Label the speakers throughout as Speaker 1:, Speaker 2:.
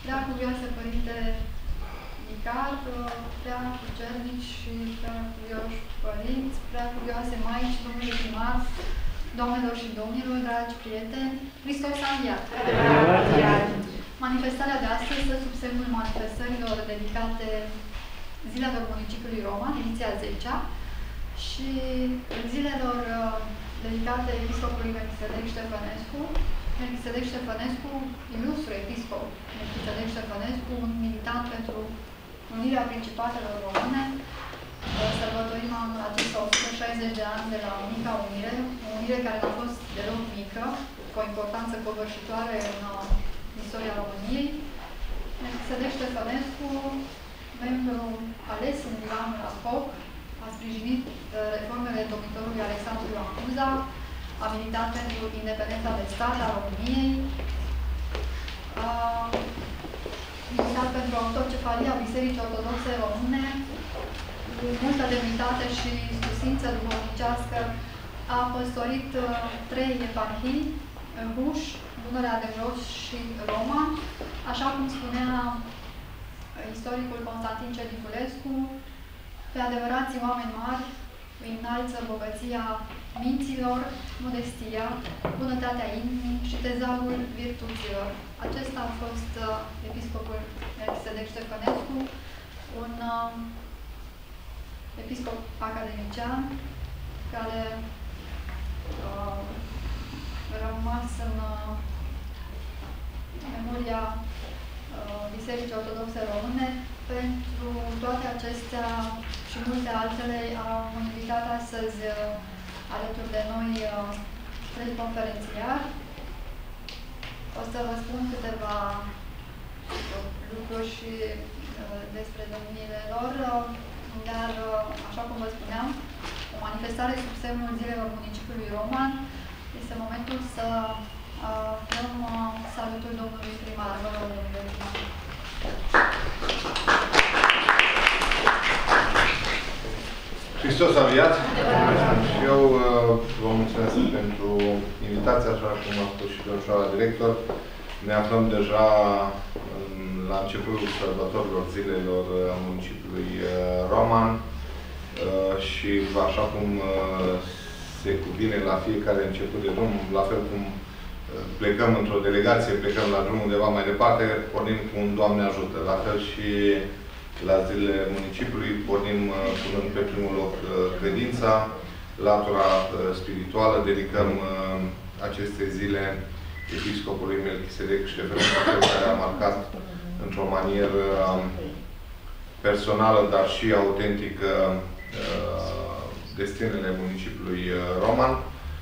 Speaker 1: Prea cuvioase Părinte Vicar, prea cucernici și prea cuvioși părinți, prea cuvioase maici, domnule primar, doamnelor și domnilor, dragi prieteni, Hristos a înviat! Manifestarea de astăzi stă sub semnul manifestărilor dedicate zilelor municipiului Roman, ediția 10-a, și zilelor dedicate episcopului Melchisedec Ștefănescu. Melchisedec Ștefănescu, ilustru episcop Melchisedec Ștefănescu, un militant pentru unirea Principatelor Române. Sărbătorim anul acesta 160 de ani de la Unica Unire, o unire care a fost deloc mică, cu o importanță covârșitoare în istoria României. Melchisedec Ștefănescu, membru ales în divanul la foc, a sprijinit reformele domnitorului Alexandru Ioan Cuza, a militat pentru independența de stat a României, a militat pentru autocefalia Bisericii Ortodoxe Române, cu multă demnitate și susțință duhovnicească, a păstorit 3 eparhii, Huș, Dunărea de Jos și Roma, așa cum spunea istoricul Constantin Cediculescu, pe adevărații oameni mari îi înalță bogăția minților, modestia, bunătatea inimii și tezaurul virtuților. Acesta a fost episcopul Melchisedec Ștefănescu, un episcop academician care a rămas în memoria Bisericii Ortodoxe Române. Pentru toate acestea și multe altele am invitat astăzi alături de noi 3 conferențiari. O să vă spun câteva lucruri și despre domniile lor, dar, așa cum vă spuneam, o manifestare sub semnul zilelor municipiului Roman. Este momentul să dăm salutul domnului primar. Vă rog, domnule primar.
Speaker 2: Hristos a înviat! Și eu vă mulțumesc pentru invitația, așa cum a spus și domnul director. Ne aflăm deja la începutul sărbătorilor zilelor municipiului Roman și așa cum se cuvine la fiecare început de drum, la fel cum plecăm într-o delegație, plecăm la drum undeva mai departe, pornim cu un Doamne ajută. La fel și la zilele municipiului, pornim punând pe primul loc credința, latura spirituală, dedicăm aceste zile episcopului Melchisedec Ștefănescu, care a marcat într-o manieră personală, dar și autentică destinele municipiului Roman.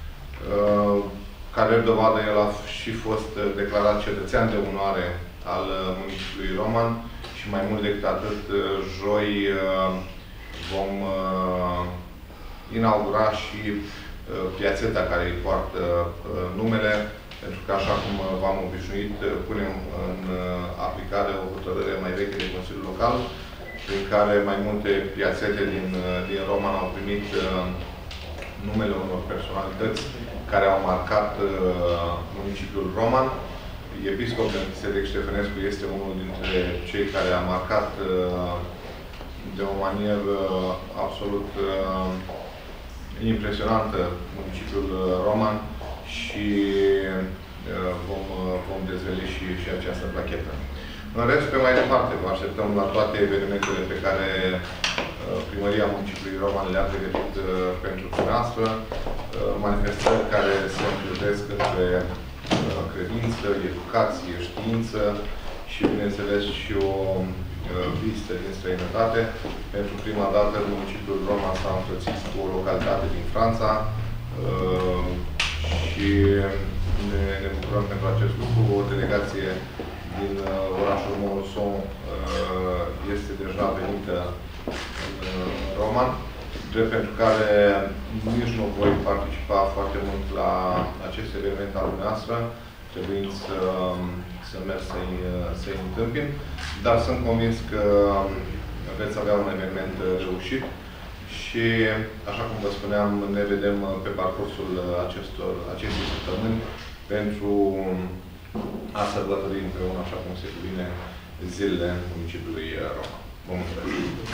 Speaker 2: Care dovadă, el a și fost declarat cetățean de onoare al municipiului Roman și mai mult decât atât, joi vom inaugura și piațeta care îi poartă numele, pentru că, așa cum v-am obișnuit, punem în aplicare o hotărâre mai veche de Consiliul Local, prin care mai multe piațete din Roman au primit numele unor personalități care au marcat municipiul Roman. Episcopul Melchisedec Ștefănescu este unul dintre cei care a marcat de o manieră absolut impresionantă municipiul Roman și vom dezveli și această plachetă. În rest, pe mai departe, vă așteptăm la toate evenimentele pe care Primăria Municipiului Roman le-a pregătit pentru dumneavoastră, manifestări care se încludesc între credință, educație, știință și, bineînțeles, și o vizită din străinătate. Pentru prima dată, municipiul Roman s-a înfrățit cu o localitate din Franța și ne bucurăm pentru acest lucru. O delegație din orașul Monoson este deja venită în Roman, drept pentru care nici nu voi participa foarte mult la acest eveniment al dumneavoastră, trebuind să merg să-i întâmpin, dar sunt convins că veți avea un eveniment reușit și, așa cum vă spuneam, ne vedem pe parcursul acestei săptămâni pentru a sărbători împreună, așa cum se cuvine, zilele municipiului Roma. Vă mulțumesc!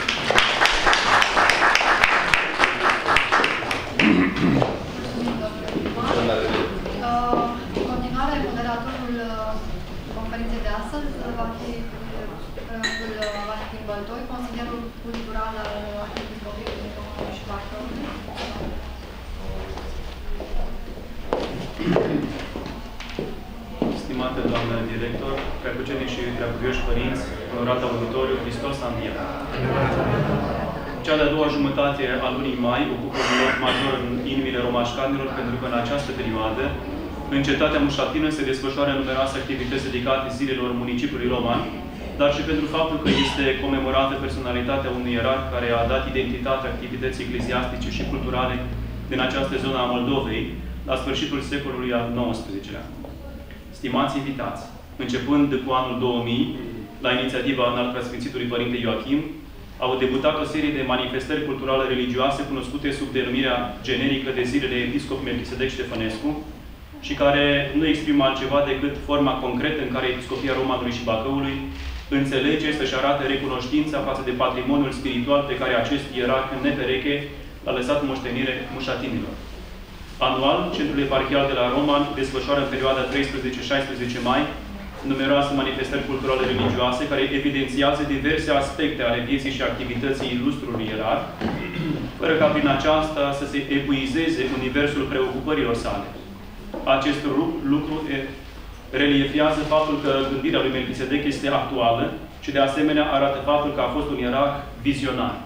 Speaker 1: În continuare, moderatorul conferinței de astăzi va fi Valentin Băltoi, consilierul cultural al Episcopului Românului și Bacăului.
Speaker 3: Stimată doamnă director, preacucenii și preacuvioși părinți, onorat auditoriu, Hristos a înviat. Cea de-a doua jumătate a lunii mai ocupă un loc major în inimile romașcanilor, pentru că în această perioadă, în cetatea Mușatină se desfășoară numeroase activități dedicate zilelor municipiului roman, dar și pentru faptul că este comemorată personalitatea unui ierarh care a dat identitate activității ecleziastice și culturale din această zonă a Moldovei, la sfârșitul secolului al XIX-lea. Stimați invitați, începând cu anul 2000, la inițiativa înalt preasfințitului Părinte Ioachim, au debutat o serie de manifestări culturale religioase cunoscute sub denumirea generică de Zilele Episcop Melchisedec Ștefănescu și care nu exprimă altceva decât forma concretă în care Episcopia Romanului și Bacăului înțelege să-și arate recunoștința față de patrimoniul spiritual pe care acest ierarh nepereche l-a lăsat moștenire mușatinilor. Anual, Centrul Eparhial de la Roman desfășoară în perioada 13-16 mai numeroase manifestări culturale religioase care evidențiază diverse aspecte ale vieții și activității ilustrului ierarh, fără ca prin aceasta să se epuizeze universul preocupărilor sale. Acest lucru reliefiază faptul că gândirea lui Melchisedec este actuală și de asemenea arată faptul că a fost un ierarh vizionar.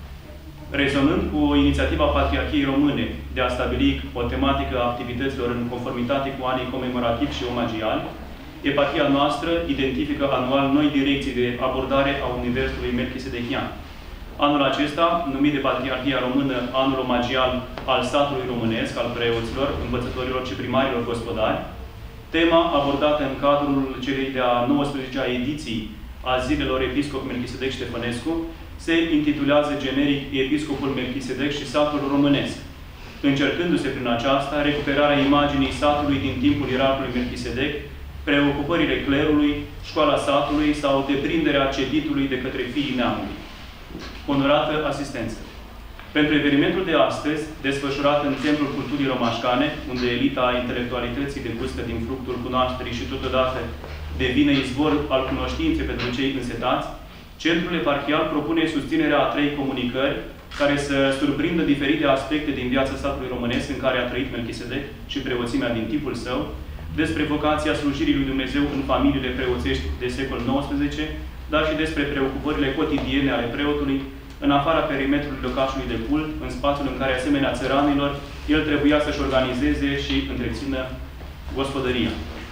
Speaker 3: Rezonând cu inițiativa Patriarhiei Române de a stabili o tematică a activităților în conformitate cu anii comemorativi și omagiali, eparhia noastră identifică anual noi direcții de abordare a universului melchisedecian. Anul acesta, numit de Patriarhia Română anul omagial al satului românesc, al preoților, învățătorilor și primarilor gospodari, tema abordată în cadrul celei de-a 19-a ediții a Zilelor Episcop Melchisedec Ștefănescu se intitulează generic Episcopul Melchisedec și satul românesc, încercându-se prin aceasta recuperarea imaginii satului din timpul ierarhului Melchisedec, preocupările clerului, școala satului sau deprinderea ceditului de către fiii neamului. Onorată asistență! Pentru evenimentul de astăzi, desfășurat în Templul Culturii Romașcane, unde elita intelectualității degustă din fructul cunoașterii și totodată devine izvor al cunoștinței pentru cei însetați, Centrul Eparhial propune susținerea a 3 comunicări care să surprindă diferite aspecte din viața statului românesc în care a trăit Melchisedec și preoțimea din timpul său, despre vocația slujirii lui Dumnezeu în familiile preoțești de secolul XIX, dar și despre preocupările cotidiene ale preotului, în afara perimetrului locașului de cult, în spațiul în care, asemenea țăranilor, el trebuia să-și organizeze și întrețină gospodăria.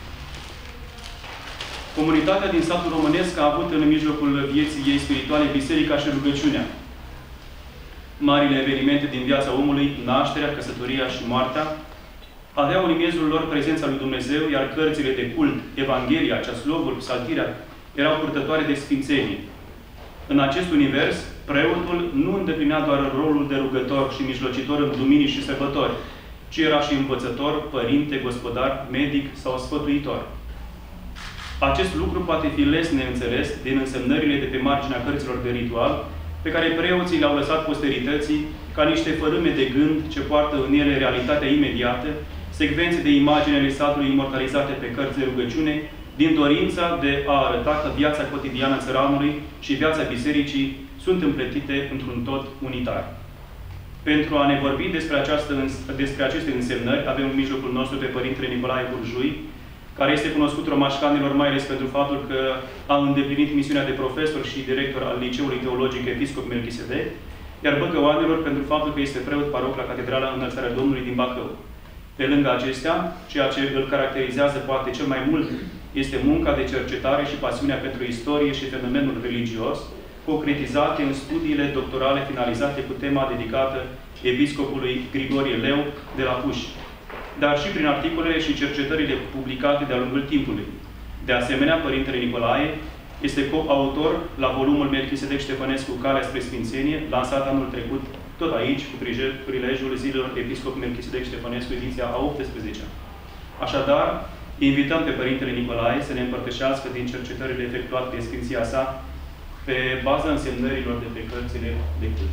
Speaker 3: Comunitatea din satul românesc a avut în mijlocul vieții ei spirituale biserica și rugăciunea. Marile evenimente din viața omului, nașterea, căsătoria și moartea, aveau în miezul lor prezența lui Dumnezeu, iar cărțile de cult, Evanghelia, Ceaslovul, Psaltirea, erau purtătoare de sfințenie. În acest univers, preotul nu îndeplinea doar rolul de rugător și mijlocitor în duminii și sărbători, ci era și învățător, părinte, gospodar, medic sau sfătuitor. Acest lucru poate fi lesne înțeles din însemnările de pe marginea cărților de ritual, pe care preoții le-au lăsat posterității ca niște fărâme de gând ce poartă în ele realitatea imediată, secvențe de imagini ale satului imortalizate pe cărți de rugăciune, din dorința de a arăta că viața cotidiană țăranului și viața bisericii sunt împletite într-un tot unitar. Pentru a ne vorbi despre aceste însemnări, avem în mijlocul nostru pe Părintele Nicolae Burjui, care este cunoscut romașcanilor mai ales pentru faptul că a îndeplinit misiunea de profesor și director al Liceului Teologic Episcop Melchisedec, iar băcăoanilor pentru faptul că este preot paroc la Catedrala Înălțarea Domnului din Bacău. Pe lângă acestea, ceea ce îl caracterizează poate cel mai mult este munca de cercetare și pasiunea pentru istorie și fenomenul religios, concretizate în studiile doctorale finalizate cu tema dedicată episcopului Grigorie Leu de la Puș, dar și prin articolele și cercetările publicate de-a lungul timpului. De asemenea, Părintele Nicolae este coautor la volumul Melchisedec Ștefănescu, Calea spre Sfințenie, lansat anul trecut, tot aici, cu prilejul Zilelor Episcop Melchisedec Ștefănescu, ediția a 18-a. Așadar, invităm pe Părintele Nicolae să ne împărtășească din cercetările efectuate de Sfinția sa pe baza însemnărilor de pe cărțile de cult.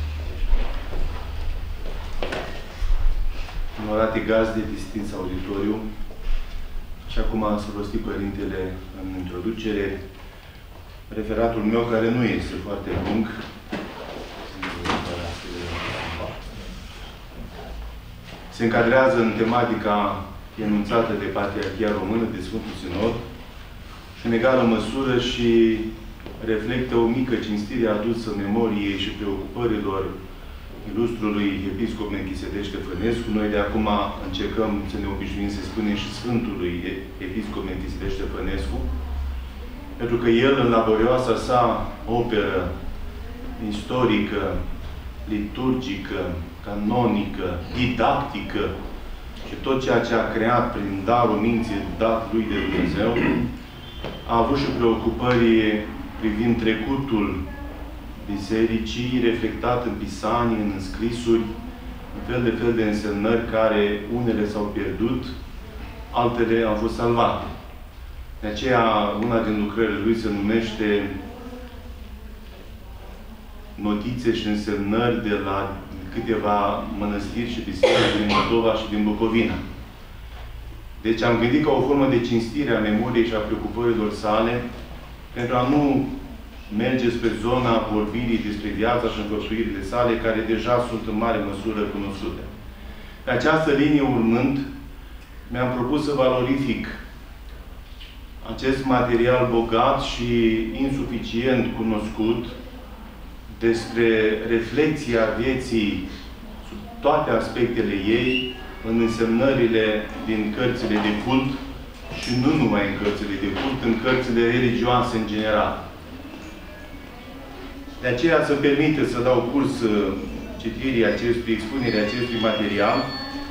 Speaker 4: Onorate gazde, distinți auditoriu, și acum să rosti Părintele în introducere referatul meu, care nu este foarte lung. Se încadrează în tematica enunțată de Patriarhia Română, de Sfântul Sinod, și în egală măsură și reflectă o mică cinstire adusă memoriei și preocupărilor ilustrului episcop Melchisedec Ștefănescu. Noi de acum încercăm să ne obișnuim să spunem și Sfântului episcop Melchisedec Ștefănescu, pentru că el, în laborioasa sa operă istorică, liturgică, canonică, didactică și tot ceea ce a creat prin darul minții dat lui de Dumnezeu, a avut și preocupări privind trecutul bisericii, reflectat în pisanii, în înscrisuri, în fel de însemnări care unele s-au pierdut, altele au fost salvate. De aceea, una din lucrările lui se numește notițe și însemnări de la câteva mănăstiri și biserici din Moldova și din Bucovina. Deci am gândit ca o formă de cinstire a memoriei și a preocupărilor sale, pentru a nu merge spre zona vorbirii despre viața și înfăptuirile sale, care deja sunt în mare măsură cunoscute. Pe această linie urmând, mi-am propus să valorific acest material bogat și insuficient cunoscut despre reflexia vieții sub toate aspectele ei în însemnările din cărțile de cult și nu numai în cărțile de cult, în cărțile religioase în general. De aceea să permite să dau curs citirii expunerii acestui material,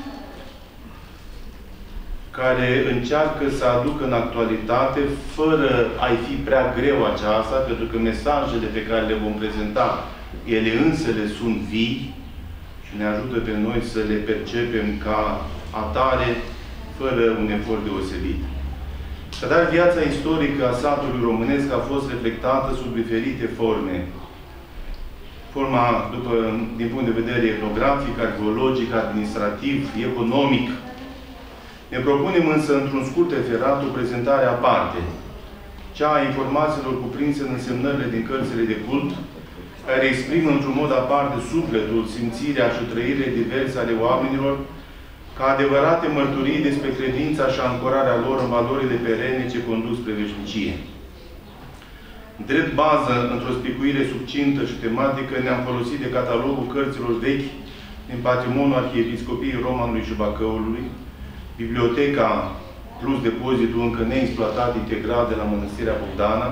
Speaker 4: care încearcă să aducă în actualitate, fără a-i fi prea greu aceasta, pentru că mesajele pe care le vom prezenta, ele însele sunt vii și ne ajută pe noi să le percepem ca atare, fără un efort deosebit. Dar viața istorică a satului românesc a fost reflectată sub diferite forme. Forma, din punct de vedere etnografic, arheologic, administrativ, economic. Ne propunem însă, într-un scurt referat, o prezentare aparte, cea a informațiilor cuprinse în însemnările din cărțile de cult, care exprimă într-un mod aparte sufletul, simțirea și trăirile diverse ale oamenilor, ca adevărate mărturii despre credința și ancorarea lor în valorile perene ce conduc spre veșnicie. Drept bază, într-o spicuire succintă și tematică, ne-am folosit de catalogul cărților vechi din patrimoniul Arhiepiscopiei Romanului și Bacăului, biblioteca plus depozitul încă neexploatat integral de la Mănăstirea Bogdana,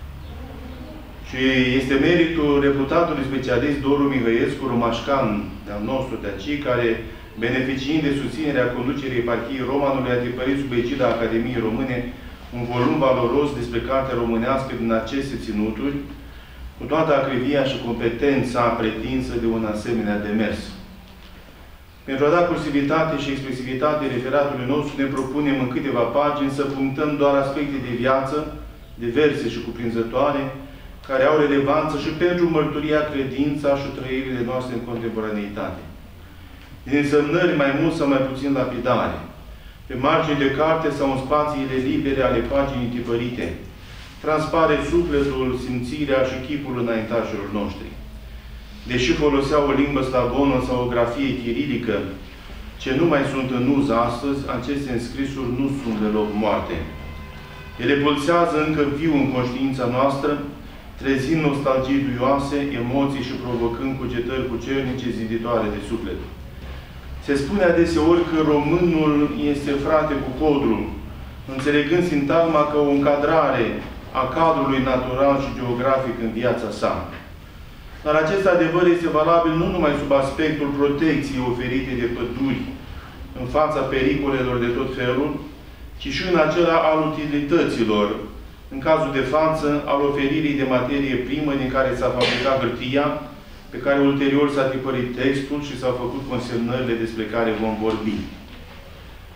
Speaker 4: și este meritul reputatului specialist Doru Mihăiescu, romașcan de-al nostru de aici, care, beneficiind de susținerea conducerii Eparhiei Romanului, a tipărit sub egida Academiei Române un volum valoros despre cartea românească din aceste ținuturi, cu toată acrivia și competența pretinsă de un asemenea demers. Pentru a da cursivitate și expresivitate referatului nostru, ne propunem în câteva pagini să punctăm doar aspecte de viață, diverse și cuprinzătoare, care au relevanță și pentru mărturia, credința și trăirile noastre în contemporaneitate. Din însemnări mai mult sau mai puțin lapidare, pe margini de carte sau în spațiile libere ale paginii tipărite, transpare sufletul, simțirea și chipul înaintașilor noștri. Deși foloseau o limbă slavonă sau o grafie chirilică, ce nu mai sunt în uz astăzi, aceste înscrisuri nu sunt deloc moarte. Ele pulsează încă viu în conștiința noastră, trezind nostalgii duioase, emoții și provocând cugetări cucernice ziditoare de suflet. Se spune adeseori că românul este frate cu codrul, înțelegând sintagma ca o încadrare a cadrului natural și geografic în viața sa. Dar acest adevăr este valabil nu numai sub aspectul protecției oferite de păduri în fața pericolelor de tot felul, ci și în acela al utilităților, în cazul de față, al oferirii de materie primă din care s-a fabricat hârtia, pe care ulterior s-a tipărit textul și s-au făcut consemnările despre care vom vorbi.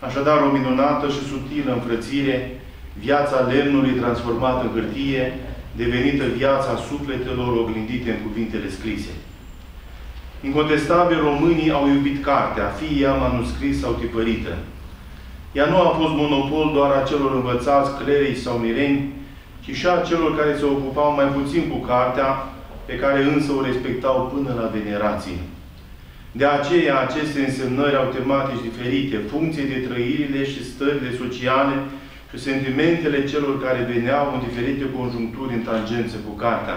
Speaker 4: Așadar, o minunată și subtilă înfrățire, viața lemnului transformată în hârtie, devenită viața sufletelor oglindite în cuvintele scrise. Incontestabil, românii au iubit cartea, fie ea manuscris sau tipărită. Ea nu a fost monopol doar a celor învățați, clerici sau mireni, ci și a celor care se ocupau mai puțin cu cartea, pe care însă o respectau până la venerație. De aceea, aceste însemnări au tematici diferite, funcție de trăirile și stările sociale și sentimentele celor care veneau în diferite conjuncturi în tangență cu cartea.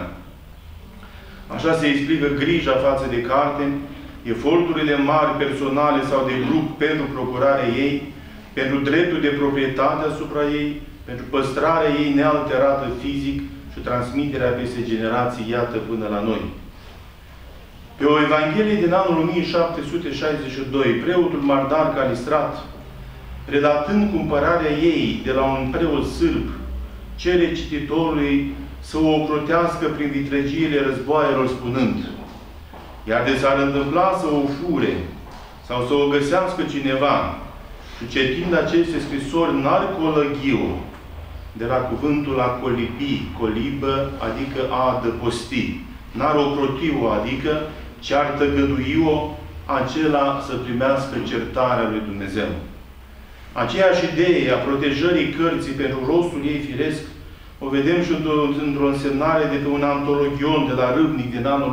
Speaker 4: Așa se explică grija față de carte, eforturile mari personale sau de grup pentru procurarea ei, pentru dreptul de proprietate asupra ei, pentru păstrarea ei nealterată fizic și transmiterea peste generații, iată, până la noi. Pe o Evanghelie din anul 1762, preotul Mardar Calistrat, relatând cumpărarea ei de la un preot sârb, cere cititorului să o ocrotească prin vitregiile războaielor, spunând: iar de s-ar întâmpla să o fure sau să o găsească cineva și citind aceste scrisori n-ar de la cuvântul a colibi, colibă, adică a adăposti, n-ar ocroti-o, adică ce-ar tăgădui-o, acela să primească certarea lui Dumnezeu. Aceeași idee a protejării cărții pentru rostul ei firesc o vedem și într-o însemnare de pe un antologion de la Râvnic din anul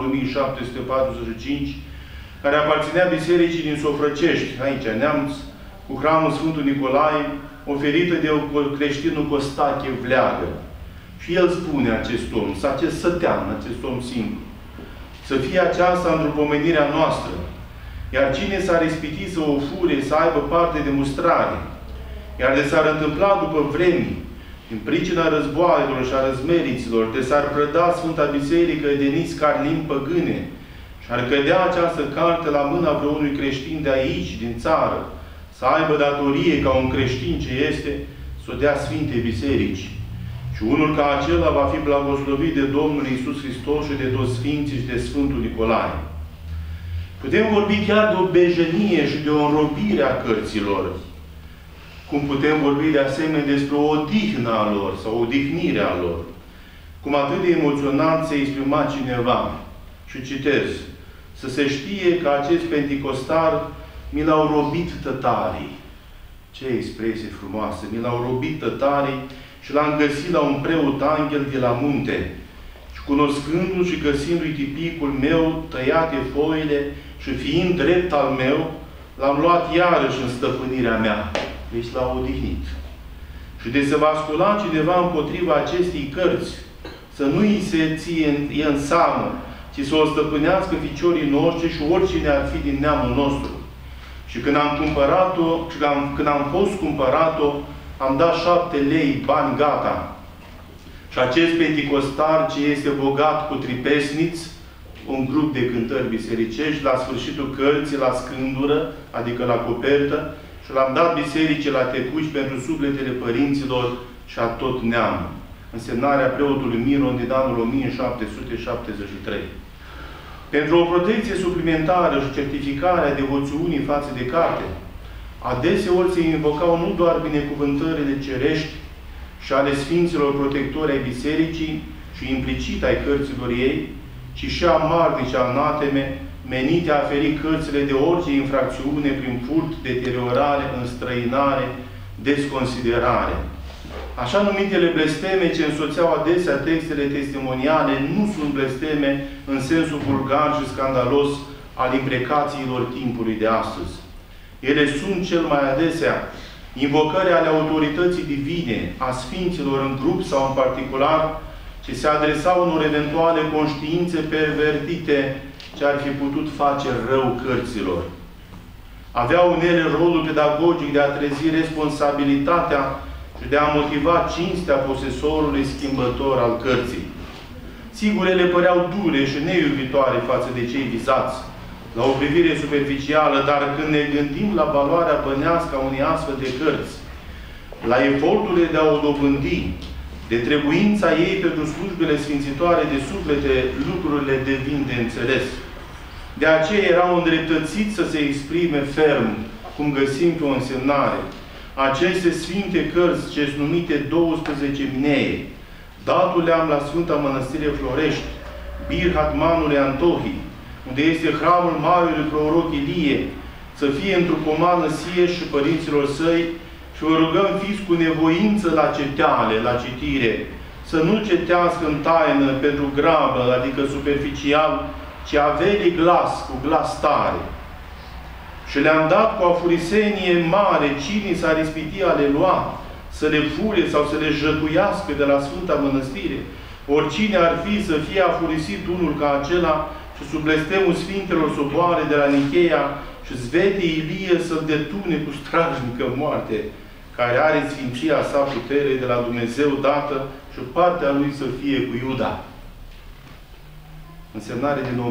Speaker 4: 1745, care aparținea bisericii din Sofrăcești, aici, Neamț, cu hramul Sfântul Nicolae, oferită de creștinul Costache Vleagă. Și el spune, acest om, acest sătean, acest om simplu, să fie aceasta întrupomenirea noastră, iar cine s-ar ispiti să o fure, să aibă parte de mustrare, iar de s-ar întâmpla după vremi, în pricina războaielor și a răzmeriților, de s-ar prăda Sfânta Biserică de nici carlini păgâne și ar cădea această carte la mâna vreunui creștin de aici, din țară, să aibă datorie ca un creștin ce este, să o dea Sfintei Biserici. Și unul ca acela va fi blagoslovit de Domnul Iisus Hristos și de toți Sfinții și de Sfântul Nicolae. Putem vorbi chiar de o bejenie și de o înrobire a cărților, cum putem vorbi de asemenea despre o odihnă a lor sau o odihnire a lor. Cum atât de emoționant se exprima cineva. Și citez: să se știe că acest penticostar mi l-au robit tătarii. Ce expresie frumoasă! Mi l-au robit tătarii și l-am găsit la un preot anghel de la munte. Și cunoscându-l și găsindu-i tipicul meu, tăiate foile și fiind drept al meu, l-am luat iarăși în stăpânirea mea. Deci l-a odihnit. Și de se va scula cineva împotriva acestei cărți, să nu îi se ție în seamă, ci să o stăpânească ficiorii noștri și oricine ar fi din neamul nostru. Și când am cumpărat-o, când am fost cumpărat-o, am dat 7 lei, bani gata. Și acest penticostar, ce este bogat cu tripesniți, un grup de cântări bisericești, la sfârșitul cărții, la scândură, adică la copertă, și l-am dat bisericii la tecuci pentru sufletele părinților și a tot neamul. Însemnarea preotului Miron din anul 1773. Pentru o protecție suplimentară și certificarea devoțiunii față de carte, adeseori se invocau nu doar binecuvântările cerești și ale Sfinților protectori ai Bisericii și implicit ai cărților ei, ci și amarnice anateme menite a feri cărțile de orice infracțiune prin furt, deteriorare, înstrăinare, desconsiderare. Așa numitele blesteme ce însoțeau adesea textele testimoniale nu sunt blesteme în sensul vulgar și scandalos al imprecațiilor timpului de astăzi. Ele sunt cel mai adesea invocări ale autorității divine, a Sfinților în grup sau în particular, ce se adresau unor eventuale conștiințe pervertite ce ar fi putut face rău cărților. Aveau în ele rolul pedagogic de a trezi responsabilitatea și de a motiva cinstea posesorului schimbător al cărții. Sigur, ele păreau dure și neiubitoare față de cei vizați, la o privire superficială, dar când ne gândim la valoarea bănească a unei astfel de cărți, la eforturile de a o dobândi, de trebuința ei pentru slujbele sfințitoare de suflete, lucrurile devin de înțeles. De aceea erau îndreptățiți să se exprime ferm, cum găsim pe o însemnare, aceste sfinte cărți, ce sunt numite 12 minee, datul le-am la Sfânta Mănăstire Florești, Bir Hatmanului Antohii, unde este hramul Marelui Proroc Ilie, să fie într-o pomană sie și părinților săi și vă rugăm, fiți cu nevoință la ceteale, la citire, să nu cetească în taină pentru grabă, adică superficial, ci aveli glas, cu glas tare. Și le-am dat cu afurisenie mare, cine s-ar ispiti a le lua, să le fure sau să le jătuiască de la Sfânta Mănăstire. Oricine ar fi să fie afurisit unul ca acela și sub blestemul Sfintelor Soboare de la Nicheia și zvete Ilie să-l detune cu strajnică moarte, care are sfinția sa putere de la Dumnezeu dată și partea lui să fie cu Iuda. Însemnare din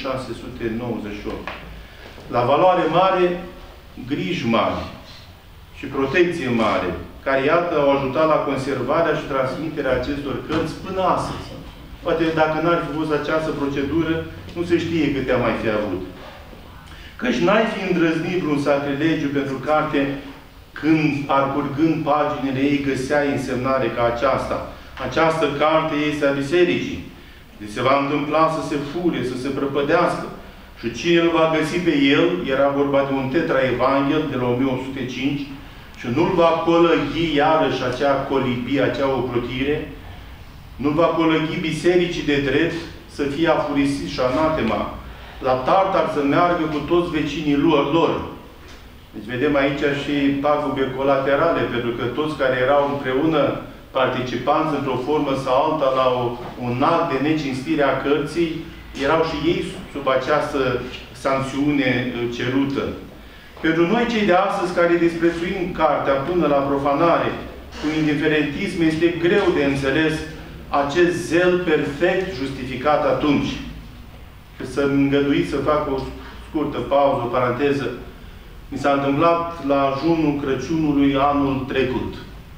Speaker 4: 1698. La valoare mare, griji mari și protecție mare, care, iată, au ajutat la conservarea și transmiterea acestor cărți până astăzi. Poate dacă n-ar fi fost această procedură, nu se știe câte am mai fi avut. Căci n-ai fi îndrăznit vreun sacrilegiu pentru carte când, parcurgând paginile ei, găseai însemnare ca aceasta. Această carte este a Bisericii. Deci se va întâmpla să se fure, să se prăpădească. Și cine îl va găsi pe el, era vorba de un tetraevanghel de la 1805, și nu-l va colăghi iarăși acea colibie, acea ocrotire, nu-l va colăghi bisericii de drept să fie afurisit și anatema, la Tartar să meargă cu toți vecinii lor. Deci vedem aici și pagube colaterale, pentru că toți care erau împreună participanți într-o formă sau alta la un act de necinstire a cărții, erau și ei sub această sancțiune cerută. Pentru noi cei de astăzi care disprețuim cartea până la profanare, cu indiferentism, este greu de înțeles acest zel perfect justificat atunci. Și să-mi îngăduiți să fac o scurtă pauză, o paranteză. Mi s-a întâmplat la ajunul Crăciunului anul trecut.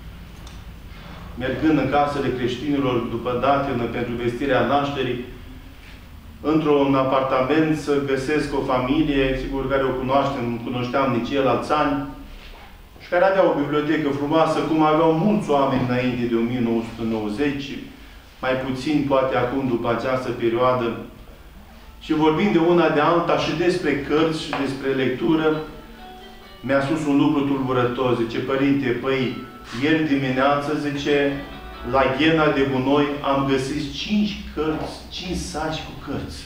Speaker 4: Mergând în casele creștinilor după datină pentru vestirea nașterii, într-un apartament să găsesc o familie, sigur care o cunoșteam nici el alți ani, și care avea o bibliotecă frumoasă, cum aveau mulți oameni înainte de 1990, mai puțin poate acum după această perioadă. Și vorbind de una de alta și despre cărți și despre lectură, mi-a spus un lucru tulburător. Zice, părinte, păi, ieri dimineață, zice, la Ghena de gunoi am găsit 5 cărți, 5 saci cu cărți.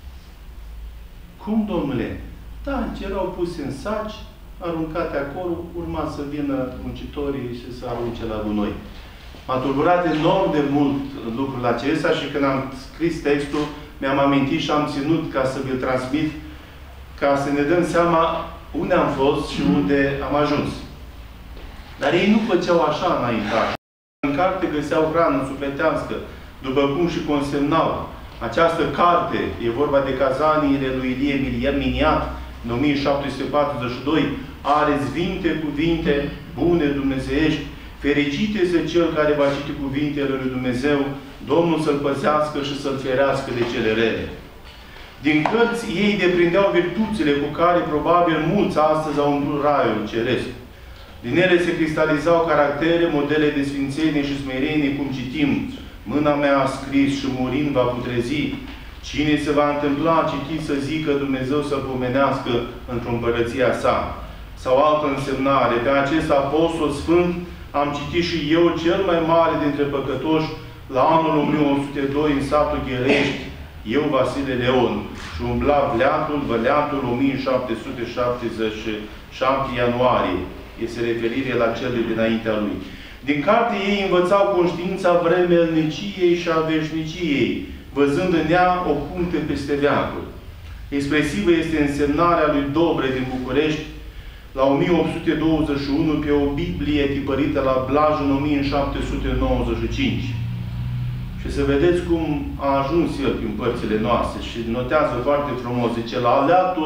Speaker 4: Cum, domnule? Da, erau puse în saci, aruncate acolo, urma să vină muncitorii și să arunce la gunoi. M-a tulburat enorm de mult lucrul acesta și când am scris textul, mi-am amintit și am ținut ca să vi-l transmit, ca să ne dăm seama unde am fost și unde am ajuns. Dar ei nu făceau așa înainte. În carte găseau hrană sufletească, după cum și consemnau. Această carte, e vorba de Cazaniile lui Ilie Miniat, în 1742, are zvinte cuvinte bune dumnezeiești. Fericit este cel care va citi cuvintele lui Dumnezeu, Domnul să-l păzească și să-l ferească de cele rele. Din cărți ei deprindeau virtuțile cu care probabil mulți astăzi au umplut raiul ceresc. Din ele se cristalizau caractere, modele de sfințenie și smerenie, cum citim: mâna mea a scris și murind va putrezi. Cine se va întâmpla a citit să zică Dumnezeu să-l pomenească într-o împărăția sa. Sau altă însemnare: pe acest apostol sfânt am citit și eu, cel mai mare dintre păcătoși, la anul 1102 în satul Ghelești, eu, Vasile Leon, și umbla văleatul 1777 ianuarie. Este referire la cel de dinaintea lui. Din carte ei învățau conștiința vremelniciei și a veșniciei, văzând în ea o punte peste veacul. Expresivă este însemnarea lui Dobre din București, la 1821, pe o Biblie tipărită la Blaj în 1795. Și să vedeți cum a ajuns el prin părțile noastre și notează foarte frumos. Zice, la aleatul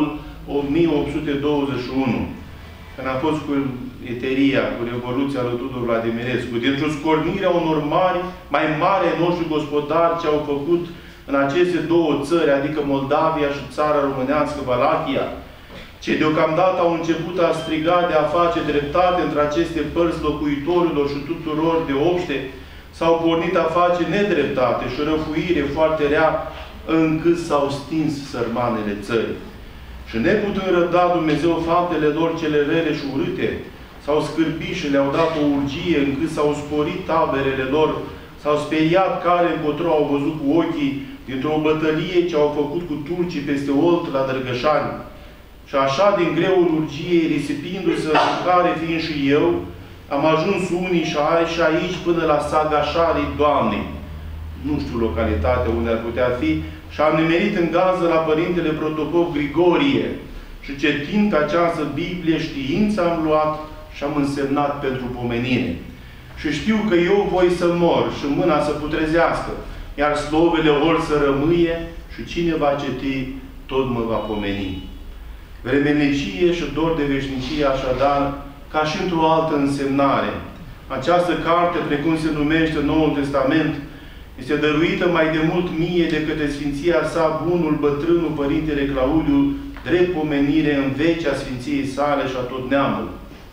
Speaker 4: 1821, când a fost cu eteria, cu Revoluția lui Tudor Vladimirescu, dintr-o scornire a unor mai mari noștri gospodari ce au făcut în aceste două țări, adică Moldavia și țara românească, Valahia, Cei deocamdată au început a striga de a face dreptate între aceste părți locuitorilor și tuturor de obște, s-au pornit a face nedreptate și o răfuire foarte rea, încât s-au stins sărmanele țării. Și neputând răbda Dumnezeu faptele lor cele rele și urâte, s-au scârbit și le-au dat o urgie, încât s-au sporit taberele lor, s-au speriat care încotro au văzut cu ochii dintr-o bătălie ce au făcut cu turcii peste Olt la Drăgășani. Și așa, din greul urgiei, risipindu-se în care fiind și eu, am ajuns unii și aici până la Sagașarii Doamnei. Nu știu localitatea unde ar putea fi, și am nimerit în gază la Părintele Protopop Grigorie. Și citind pe această Biblie, știință am luat și am însemnat pentru pomenire. Și știu că eu voi să mor și mâna să putrezească, iar slovele or să rămâie și cine va citi, tot mă va pomeni. Vremelnicie și dor de veșnicie, așadar, ca și într-o altă însemnare. Această carte, precum se numește Noul Testament, este dăruită mai de mult mie de către Sfinția sa, bunul bătrânul Părintele Claudiu, drept pomenire în vecea Sfinției sale și a tot neamul.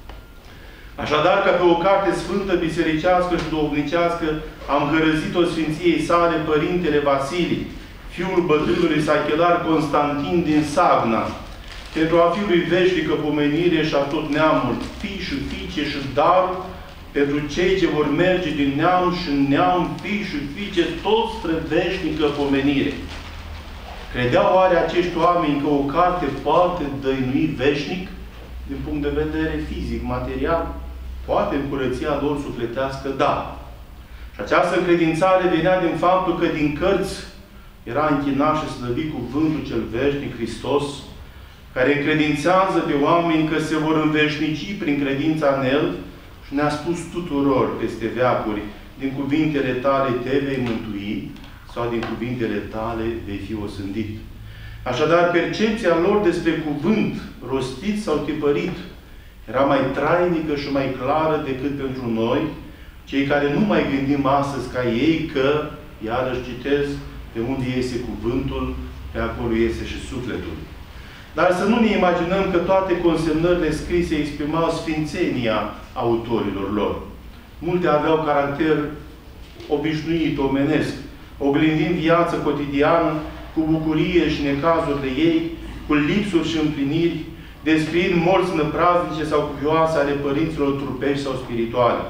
Speaker 4: Așadar, ca pe o carte sfântă, bisericească și duhovnicească, am hărăzit-o Sfinției sale Părintele Vasilii, fiul bătrânului sachelar Constantin din Sagna, pentru a fi lui veșnică pomenire și a tot neamul, fii și fiice și dar, pentru cei ce vor merge din neam și neam, fii și fiice, toți spre veșnică pomenire. Credeau oare acești oameni că o carte poate dăinui veșnic, din punct de vedere fizic, material? Poate în curăția lor sufletească, da. Și această încredințare venea din faptul că din cărți era închinat și slăvit cuvântul cel veșnic, Hristos, care încredințează pe oameni că se vor înveșnici prin credința în El și ne-a spus tuturor peste veacuri, din cuvintele tale te vei mântui sau din cuvintele tale vei fi osândit. Așadar, percepția lor despre cuvânt, rostit sau tipărit, era mai trainică și mai clară decât pentru noi, cei care nu mai gândim astăzi ca ei că, iarăși citez, pe unde iese cuvântul, pe acolo iese și sufletul. Dar să nu ne imaginăm că toate consemnările scrise exprimau sfințenia autorilor lor. Multe aveau caracter obișnuit, omenesc, oglindind viața cotidiană cu bucurie și necazurile ei, cu lipsuri și împliniri, descriind morți năpraznice sau cuvioase ale părinților trupești sau spirituale.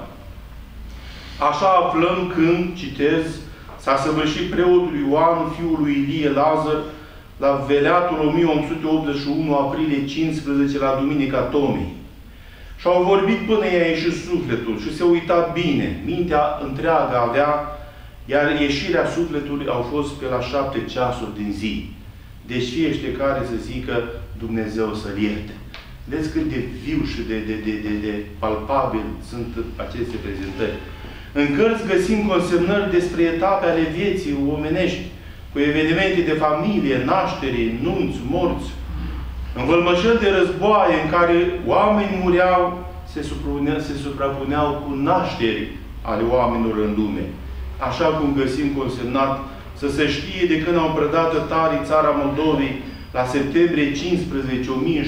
Speaker 4: Așa aflăm când, citez, s-a săvârșit preotul Ioan, fiul lui Ilie Lazar, la veleatul 1881, aprilie 15, la Duminica Tomei. Și au vorbit până i-a ieșit sufletul și se uita bine. Mintea întreagă avea, iar ieșirea sufletului au fost pe la 7 ceasuri din zi. Deci fiește care să zică Dumnezeu să-l ierte. Vedeți cât de viu și de palpabil sunt aceste prezentări. În cărți găsim consemnări despre etape ale vieții omenești, cu evenimente de familie, naștere, nunți, morți, învălmășări de războaie în care oameni mureau, se suprapuneau cu nașteri ale oamenilor în lume. Așa cum găsim consemnat să se știe de când au predat tătarii țara Moldovei la septembrie 15,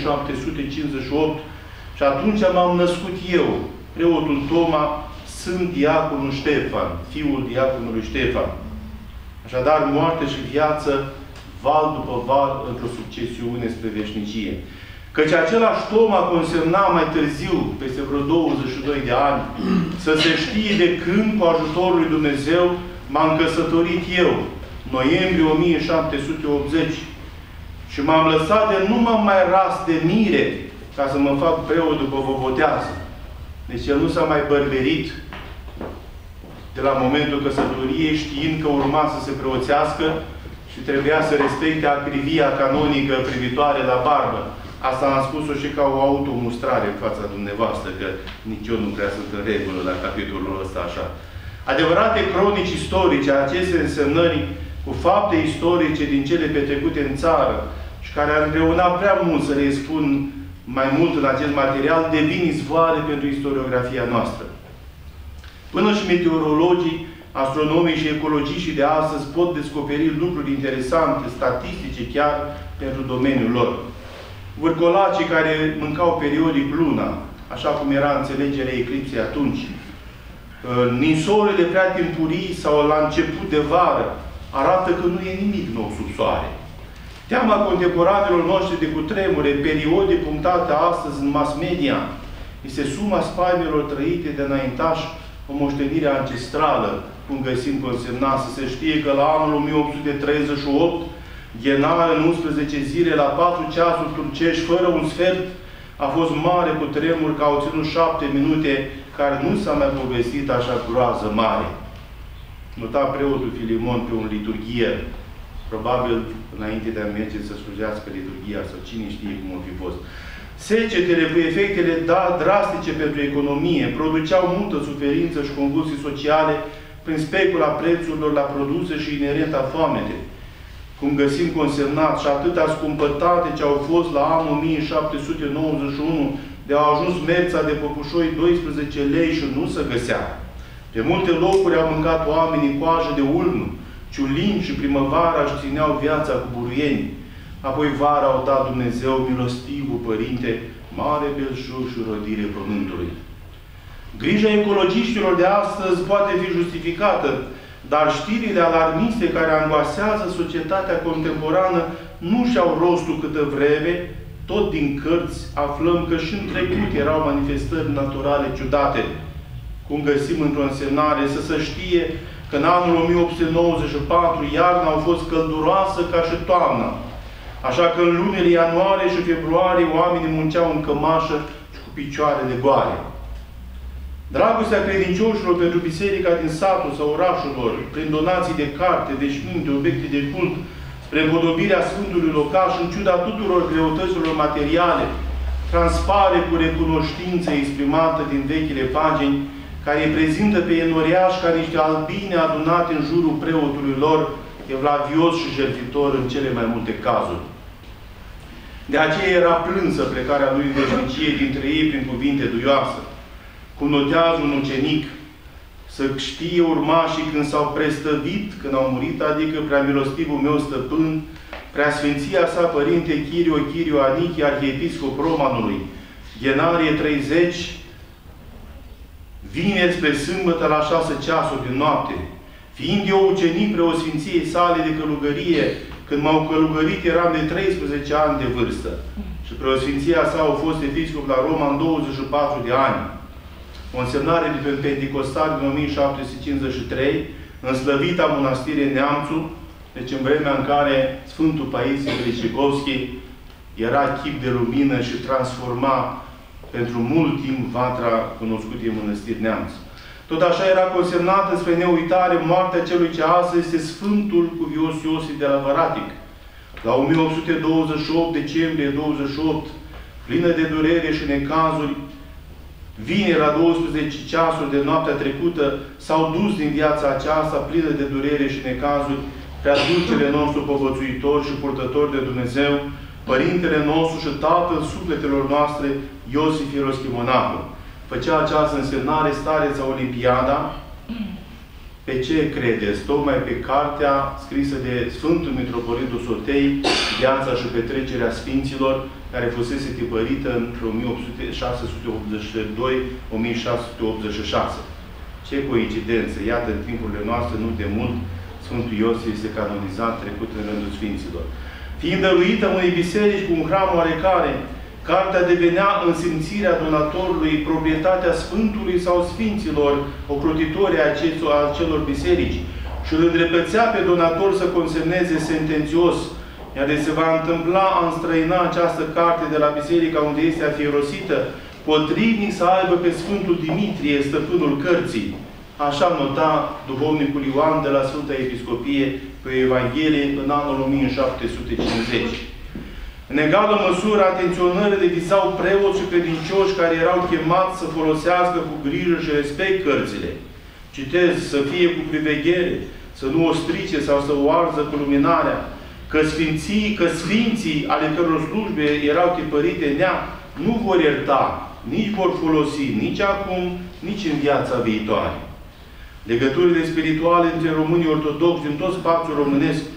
Speaker 4: 1758, și atunci m-am născut eu, preotul Toma, sunt diaconul Ștefan, fiul diaconului Ștefan. Așadar, moarte și viață, val după val, într-o succesiune spre veșnicie. Căci același Toma consemna mai târziu, peste vreo 22 de ani, să se știe de când, cu ajutorul lui Dumnezeu, m-am căsătorit eu, noiembrie 1780, și m-am lăsat de nu m-am mai ras de mire ca să mă fac preot după vobotează. Deci el nu s-a mai bărberit de la momentul căsătoriei, știind că urma să se preoțească și trebuia să respecte acrivia canonică privitoare la barbă. Asta am spus-o și ca o automustrare în fața dumneavoastră, că nici eu nu prea sunt în regulă la capitolul ăsta așa. Adevărate cronici istorice, aceste însemnări cu fapte istorice din cele petrecute în țară și care ar îngreuna prea mult să le spun mai mult în acest material, devin izvoare pentru istoriografia noastră. Până și meteorologii, astronomii și ecologiștii de astăzi pot descoperi lucruri interesante, statistice chiar, pentru domeniul lor. vârcolacii care mâncau periodic luna, așa cum era înțelegerea eclipsei atunci, ninsoarele prea timpurii sau la început de vară, arată că nu e nimic nou sub soare. Teama contemporanilor noștri de cutremure, periode punctate astăzi în mass media, este suma spaimelor trăite de înaintași, o moștenire ancestrală, cum găsim consemnat, să se știe că la anul 1838, Ghenar, în 11 zile, la 4 ceasuri turcești, fără un sfert, a fost mare cutremur, că au ținut 7 minute, care nu s-a mai povestit așa groază mare. Nota preotul Filimon pe un liturghie, probabil înainte de a merge să slujească liturghia, sau cine știe cum o fi fost. Secetele cu efectele drastice pentru economie produceau multă suferință și convulsii sociale prin specula prețurilor la produse și inerenta foamete. Cum găsim consemnat, și atâtea scumpătate ce au fost la anul 1791, de au ajuns merța de păpușoi 12 lei și nu se găsea. Pe multe locuri au mâncat oamenii coajă de ulm, ciulin și primăvara își țineau viața cu buruieni. Apoi vara au dat Dumnezeu milostivul Părinte, mare belșug și rodire pământului. Grija ecologiștilor de astăzi poate fi justificată, dar știrile alarmiste care angoasează societatea contemporană nu și-au rostul câtă vreme, tot din cărți aflăm că și în trecut erau manifestări naturale ciudate. Cum găsim într-o însemnare, să se știe că în anul 1894 iarna a fost călduroasă ca și toamna. Așa că în lunile ianuarie și februarie oamenii munceau în cămașă și cu picioarele goale. Dragostea credincioșilor pentru biserica din satul sau orașelor, prin donații de carte, veșminte, obiecte de cult, spre împodobirea Sfântului Locaș, în ciuda tuturor greutăților materiale, transpare cu recunoștință exprimată din vechile pagini, care îi prezintă pe enoriași ca niște albine adunate în jurul preotului lor, evlavios și jertfitor în cele mai multe cazuri. De aceea era plânsă plecarea lui în veșnicie dintre ei prin cuvinte duioase. Cum notează un ucenic, să știe urmașii când s-au prestăvit, când au murit, adică prea milostivul meu stăpân, preasfinția sa Părinte Chirio Anichi, arhiepiscop Romanului, Ghenarie 30, vineri spre sâmbătă la 6 ceasuri din noapte. Fiind eu ucenic preosfinției sale de călugărie, când m-au călugărit eram de 13 ani de vârstă. Și preosfinția sa au fost episcop la Roma în 24 de ani. O însemnare de pe Pentecostal din 1753, în slăvita mănăstire Neamțu, deci în vremea în care Sfântul Paisie Gricigovski era chip de lumină și transforma pentru mult timp vatra cunoscutei mănăstiri Neamțu. Tot așa era consemnată spre neuitare moartea celui ce astăzi este Sfântul Cuvios Iosif de la Varatic. La 1828 decembrie 28, plină de durere și necazuri, vineri la 12 ceasuri de noaptea trecută, s-au dus din viața aceasta plină de durere și necazuri, prea dulcele nostru povățuitor și purtător de Dumnezeu, Părintele nostru și Tatăl sufletelor noastre, Iosif Ieroschimonahul. Făcea această însemnare stareța Olimpiada. Pe ce credeți? Tocmai pe cartea scrisă de Sfântul Mitropolitul Sotei, Viața și petrecerea Sfinților, care fusese tipărită între 1682-1686. Ce coincidență! Iată, în timpurile noastre, nu de mult, Sfântul Iosif este canonizat, trecut în rândul Sfinților. Fiind dăruită unei biserici cu un hram oarecare, cartea devenea însimțirea donatorului, proprietatea Sfântului sau Sfinților, ocrotitorii acelor biserici, și îl îndreptățea pe donator să consemneze sentențios, iar de se va întâmpla a înstrăina această carte de la biserica unde este a fi rosită, potrivnic să aibă pe Sfântul Dimitrie, stăpânul cărții. Așa nota duhovnicul Ioan de la Sfânta Episcopie pe Evanghelie în anul 1750. În egală măsură, atenționările vizau preoți și credincioși care erau chemați să folosească cu grijă și respect cărțile. Citez, să fie cu priveghere, să nu o strice sau să o arză cu luminarea, că sfinții ale căror slujbe erau tipărite în ea, nu vor ierta, nici vor folosi, nici acum, nici în viața viitoare. Legăturile spirituale între românii ortodoxi din tot spațiul românesc,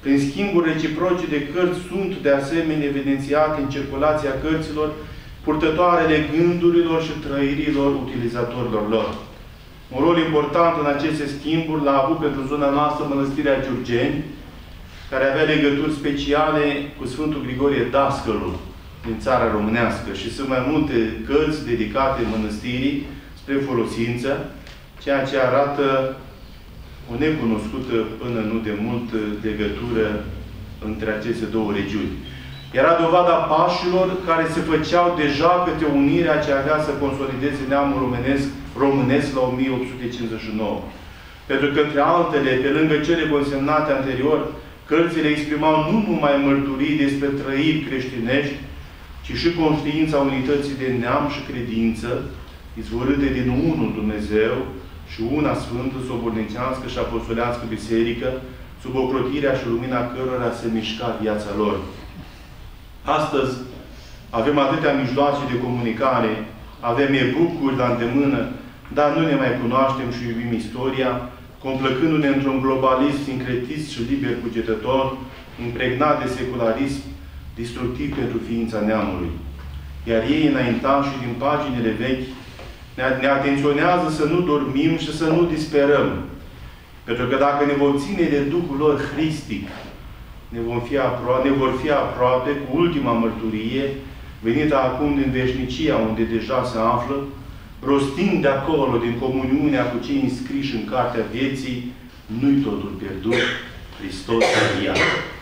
Speaker 4: Prin schimburi reciproce de cărți sunt de asemenea evidențiate în circulația cărților purtătoarele gândurilor și trăirilor utilizatorilor lor. Un rol important în aceste schimburi l-a avut pentru zona noastră Mănăstirea Giurgeni, care avea legături speciale cu Sfântul Grigorie Dascălul din țara românească și sunt mai multe cărți dedicate mănăstirii spre folosință, ceea ce arată o necunoscută până nu de mult legătură între aceste două regiuni. Era dovada pașilor care se făceau deja către unirea ce avea să consolideze neamul românesc la 1859. Pentru că, între altele, pe lângă cele consemnate anterior, cărțile exprimau nu numai mărturii despre trăiri creștinești, ci și conștiința unității de neam și credință, izvorâte din unul Dumnezeu și una sfântă, sobornicească și apostolească biserică, sub ocrotirea și lumina cărora se mișca viața lor. Astăzi avem atâtea mijloace de comunicare, avem e-book-uri la îndemână, dar nu ne mai cunoaștem și iubim istoria, complăcându-ne într-un globalism sincretist și liber cugetător, impregnat de secularism, destructiv pentru ființa neamului. Iar ei, înaintași din paginile vechi, ne atenționează să nu dormim și să nu disperăm. Pentru că dacă ne vom ține de Duhul lor hristic, ne vor fi aproape cu ultima mărturie, venită acum din veșnicia unde deja se află, rostind de acolo, din comuniunea cu cei înscriși în Cartea Vieții, nu-i totul pierdut, Hristos a înviat.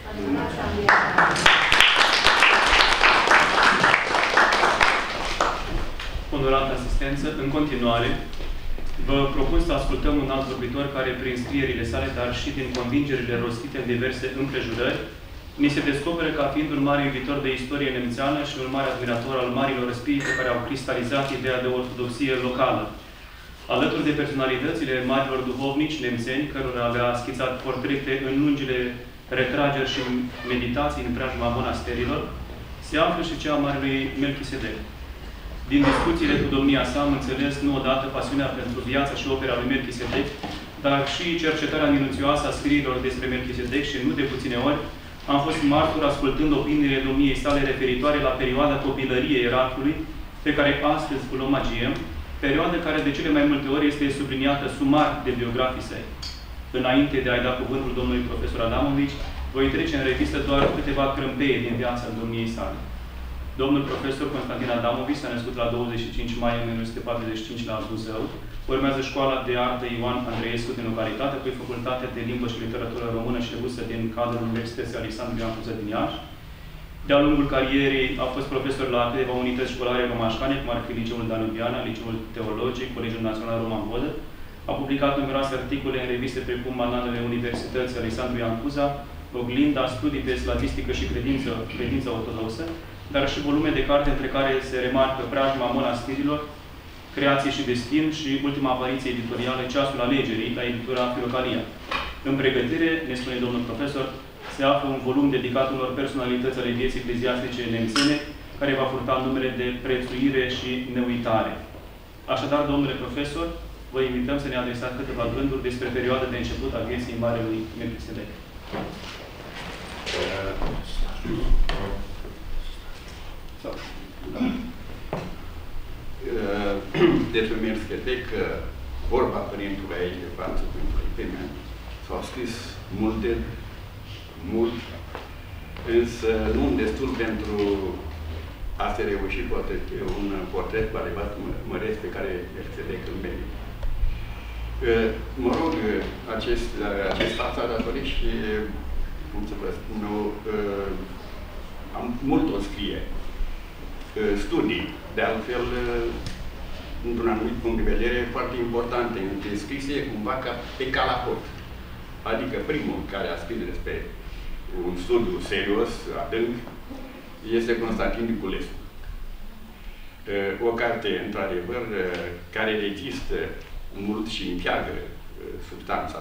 Speaker 3: Onorată asistență, în continuare, vă propun să ascultăm un alt vorbitor care, prin scrierile sale, dar și din convingerile rostite în diverse împrejurări, ni se descoperă ca fiind un mare iubitor de istorie nemțeană și un mare admirator al marilor spirite care au cristalizat ideea de ortodoxie locală. Alături de personalitățile marilor duhovnici nemțeni, cărora le-a schițat portrete în lungile retrageri și meditații în preajma monasterilor, se află și cea a marelui Melchisedec. Din discuțiile cu domnia sa am înțeles nu odată pasiunea pentru viața și opera lui Melchisedec, dar și cercetarea minuțioasă a scrierilor despre Melchisedec și nu de puține ori am fost martor ascultând opiniile domniei sale referitoare la perioada copilăriei ierarhului, pe care astăzi îl omagiem, perioadă care de cele mai multe ori este subliniată sumar de biografii săi. Înainte de a-i da cuvântul domnului profesor Adamovici, voi trece în revistă doar câteva crâmpeie din viața domniei sale. Domnul profesor Constantin Adamovici s-a născut la 25 mai 1945 la Buzău, urmează școala de artă Ioan Andreescu din localitate, apoi facultatea de limbă și literatură română și rusă din cadrul Universității Alexandru Ioan Cuză din Iași. De-a lungul carierei a fost profesor la câteva unități școlare romașcane, cum ar fi Liceul Danubiana, Liceul Teologic, Colegiul Național Roman Vodă. A publicat numeroase articole în reviste precum Manualele Universității Alexandru Ioan Cuza, Oglinda, studii de slavistică și credință ortodoxă, dar și volume de carte între care se remarcă Preajma monastirilor, Creație și destin și ultima apariție editorială, Ceasul alegerii, la editura Filocalia. În pregătire, ne spune domnul profesor, se află un volum dedicat unor personalități ale vieții ecleziastice nemțene, care va purta numele de Prețuire și Neuitare. Așadar, domnule profesor, vă invităm să ne adresați câteva gânduri despre perioada de început a vieții marelui Melchisedec.
Speaker 5: Despre Melchisedec, vorba părintului aici de față, pe mine, s-au scris multe, mult, însă nu destul pentru a se reuși un portret cu adevărat măreț pe care Melchisedec îl merită. Mă rog, acest fapt a datorit și, cum să vă spun eu, am mult o scrie. Studii, de altfel, într-un anumit punct de vedere, foarte importante, scrise cumva ca pe calapot. Adică primul care a scris despre un studiu serios, adânc, este Constantin Niculescu. O carte, într-adevăr, care rezistă mult și întreagă substanța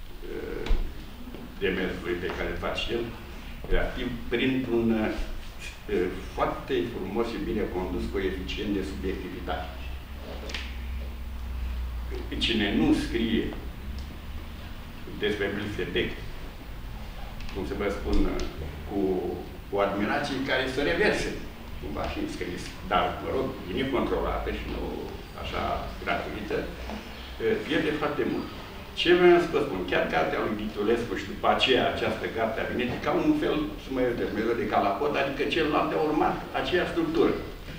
Speaker 5: demersului pe care îl face el, printr-un foarte frumos și bine condus coeficient de subiectivitate. Cine nu scrie despre Melchisedec cum să vă spun, cu admirații care să reverse, cum va fi scris, dar, mă rog, bine controlată și nu așa gratuită, pierde foarte mult. Ce vreau să vă spun, chiar cartea lui Vitulescu și după aceea această carte a venit ca un fel, să mă iertez, de calapot, adică celălalt a urmat aceeași structură.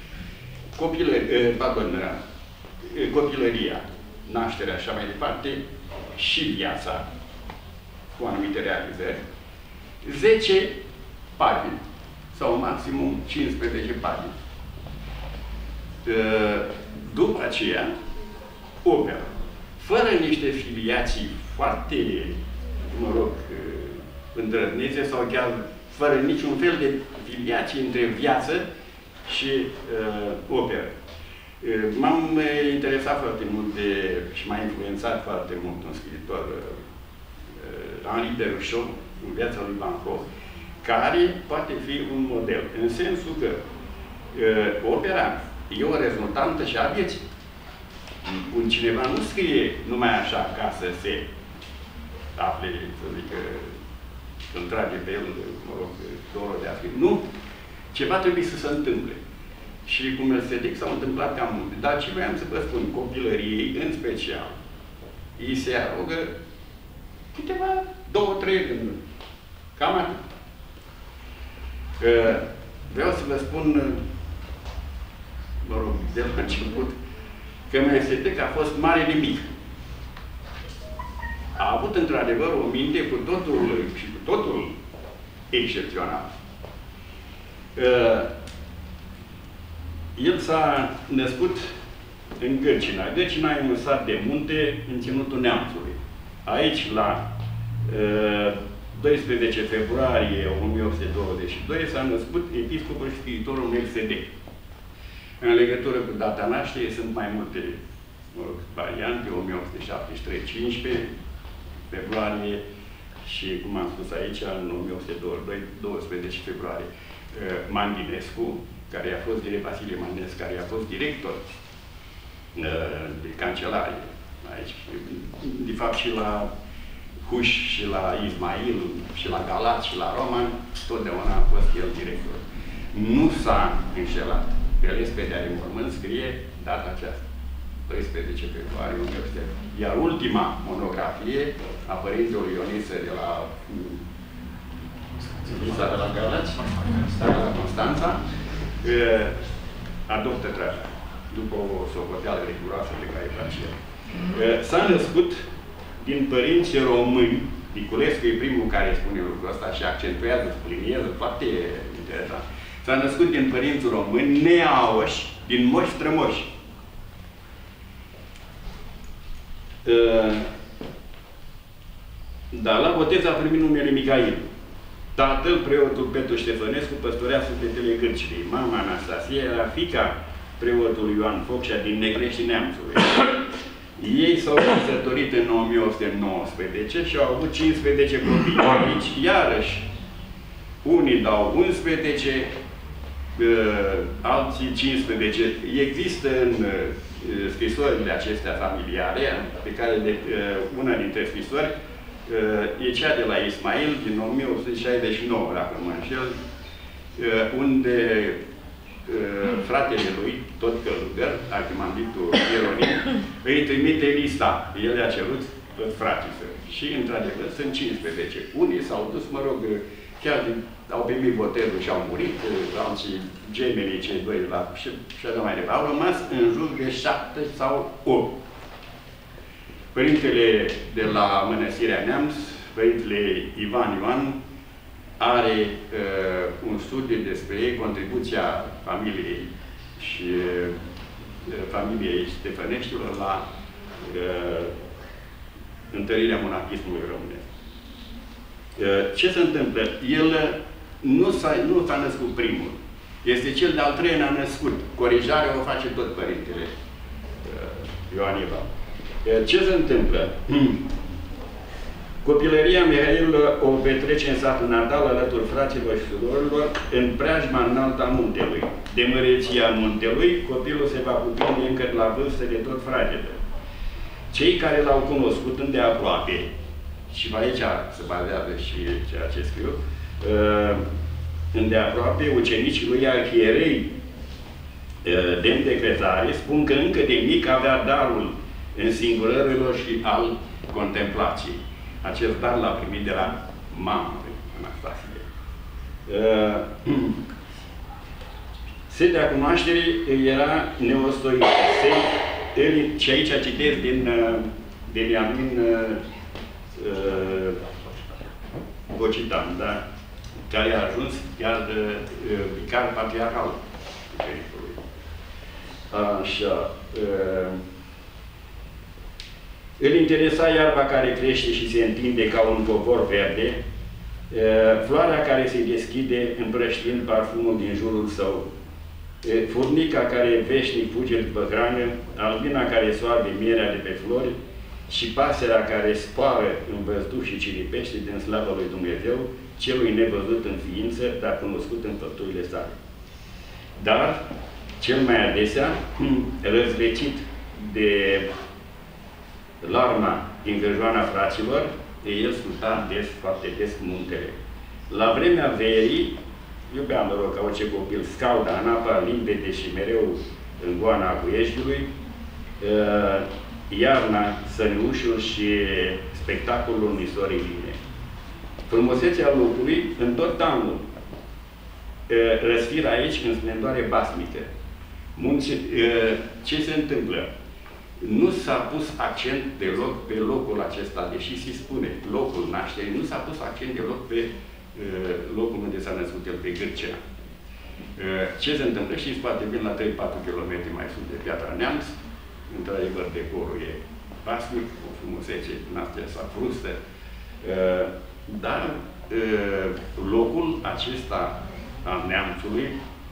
Speaker 5: Copilăria, nașterea și așa mai departe, și viața, cu anumite realizări, 10 pagini, sau maximum 15 pagini. După aceea, opera. Fără niște filiații foarte, mă rog, îndrăznețe sau chiar fără niciun fel de filiații între viață și operă. M-am interesat foarte mult și m-a influențat foarte mult un scriitor, Henri Bergson, în viața lui Van Gogh, care poate fi un model, în sensul că opera e o rezultantă și a vieții. Un cineva nu scrie numai așa ca să se afle, să zic, îl trage pe el, mă rog, dorul de a scrie. Nu! Ceva trebuie să se întâmple. Și cum Melchisedec s-au întâmplat cam multe. Dar ce vreau să vă spun, copilăriei, în special, îi se arogă câteva, 2-3 gânduri. Cam atât. Vreau să vă spun, mă rog, de la început, că Melchisedec a fost mare de mic. A avut într-adevăr o minte cu totul și cu totul excepțional. El s-a născut în Gârcina. Gârcina e un sat de munte în Ținutul Neamțului. Aici, la 12 februarie 1822, s-a născut episcopul și scriitorul Melchisedec. În legătură cu data nașterii sunt mai multe, mă rog, variante, 1873, 15 februarie și, cum am spus aici, în 1822, 12 februarie. Mandinescu, care a fost Vasile Mandinescu, care a fost director de cancelarie aici, de fapt și la Huș, și la Ismail, și la Galat, și la Roman, totdeauna a fost el director. Nu s-a înșelat. Pe lespedia de mormânt scrie data aceasta, 12 februarie 1800. Iar ultima monografie a părintelui Ioniță de la la Galați, la Constanța, adoptă treaba, după o socoteală riguroasă de care face el. S-a născut din părinți români. Niculescu e primul care spune lucrul ăsta și accentuează, subliniază, foarte interesant. S-a născut din părinți români, neaoși, din moși strămoși. Dar la botez a primit numele Mihail. Tatăl, preotul Petru Ștefănescu, păstorea sufletele Gârcilei. Mama Anastasia era fiica preotului Ioan Focșa din Negrești Neamțului. Ei s-au căsătorit în 1819 și au avut 15 copii. Aici, iarăși, unii dau 11, alții 15. Există în scrisorile acestea familiare, pe care una dintre scrisori e cea de la Ismail din 1869, dacă mă înșel, unde fratele lui, tot călugăr, arhimanditul Ieronim, îi trimite lista. El a cerut toți frații săi. Și, într-adevăr, sunt 15. Unii s-au dus, mă rog, chiar au primit botezul și au murit, alții gemenii, cei doi la și așa mai departe. Au rămas în jur de 7 sau 8. Părintele de la Mănăstirea Neamț, Părintele Ivan Ioan, are un studiu despre contribuția familiei și familiei Stefăneștilor la întărirea monarhismului românesc. Ce se întâmplă? El nu s-a născut primul. Este cel de-al treilea născut. Corijarea o face tot părintele Ioan Ivan. Ce se întâmplă? Copilăria Mihail o petrece în satul natal alături fraților și surorilor în preajma înaltă a muntelui. De măreția muntelui, copilul se va cuprinde încă la vârstă de tot fratele. Cei care l-au cunoscut îndeaproape și aici se bazează și ceea ce scriu, îndeaproape ucenicii lui arhierei de decretare spun că încă de mic avea darul însingurărilor și al contemplației. Acest dar l-a primit de la mama lui Anastasie. Setea cunoașterii era neostoită. Și aici citesc din Iamin Bocitan, da? Care a ajuns chiar vicar patriarhal. Așa. Îl interesa iarba care crește și se întinde ca un covor verde, floarea care se deschide împrăștiind parfumul din jurul său, furnica care veșnic fuge după hrană, albina care soarbe mierea de pe flori și pasărea care spoară în văzduh și ciripește din slava lui Dumnezeu, celui nevăzut în ființă, dar cunoscut în făpturile sale. Dar, cel mai adesea, răzvecit de larma din gârjoana fraților, el scuta des, foarte des muntele. La vremea verii, iubeam, mă rog, ca orice copil, scauda în apa limpede și mereu în goana Acuieștiului, iarna, săniușul și spectacolul nisorii line. Frumusețea locului, în tot anul, răsfiră aici în splendoare basmică. Ce se întâmplă? Nu s-a pus accent deloc pe locul acesta, deși se spune locul nașterii, nu s-a pus accent deloc pe locul unde s-a născut el, pe Gârcea. Ce se întâmplă? Știți foarte bine, la 3-4 km mai sus de Piatra Neamț, într-adevăr decorul e pasnic, o frumusețe din astea frustă, dar locul acesta al neamțului,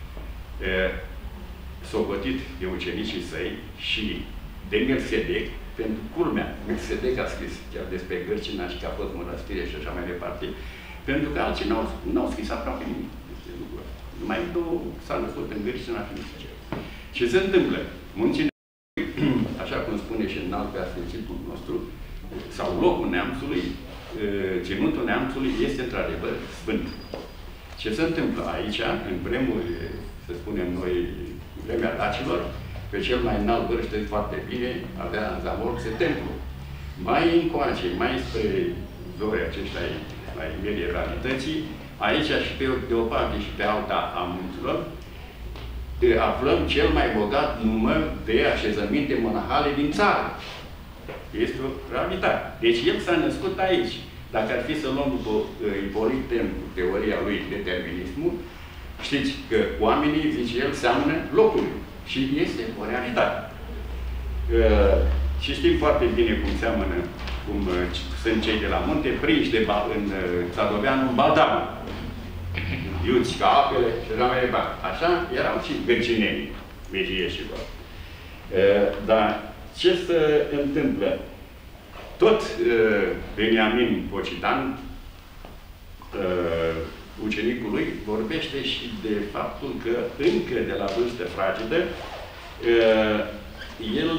Speaker 5: socotit de ucenicii săi și de Melchisedec, pentru culmea, Melchisedec a scris chiar despre Gârcina și că a fost mănăstire și așa mai departe, pentru că alții n-au scris aproape nimic despre lucruri. Numai s-a născut în Gârcina și nu știu ce. Ce se întâmplă? Munții, așa cum spune și în alt pe asfințitul nostru, sau locul neamțului, ținutul neamțului este într-adevăr sfânt. Ce se întâmplă aici, în vremuri, să spunem noi, vremea dacilor, pe cel mai înalt vârf, știți foarte bine, avea în Zamorxe templu. Mai încoace, mai spre zorii aceștia mai medievalității, aici și pe o parte și pe alta a munților, aflăm cel mai bogat număr de așezăminte monahale din țară. Este o realitate. Deci el s-a născut aici. Dacă ar fi să luăm după Ipolit cu teoria lui determinismul, știți că oamenii, zice el, seamănă locului. Și este o realitate. Și știm foarte bine cum seamănă, cum sunt cei de la munte, prinși în Țadoveanu, în Baldamă. Iuți ca apele și așa mai departe. Așa erau și gârcinenii, vegieșilor. Dar ce se întâmplă? Tot Beniamin Bocitan, ucenicul lui, vorbește și de faptul că încă de la vârstă fragedă el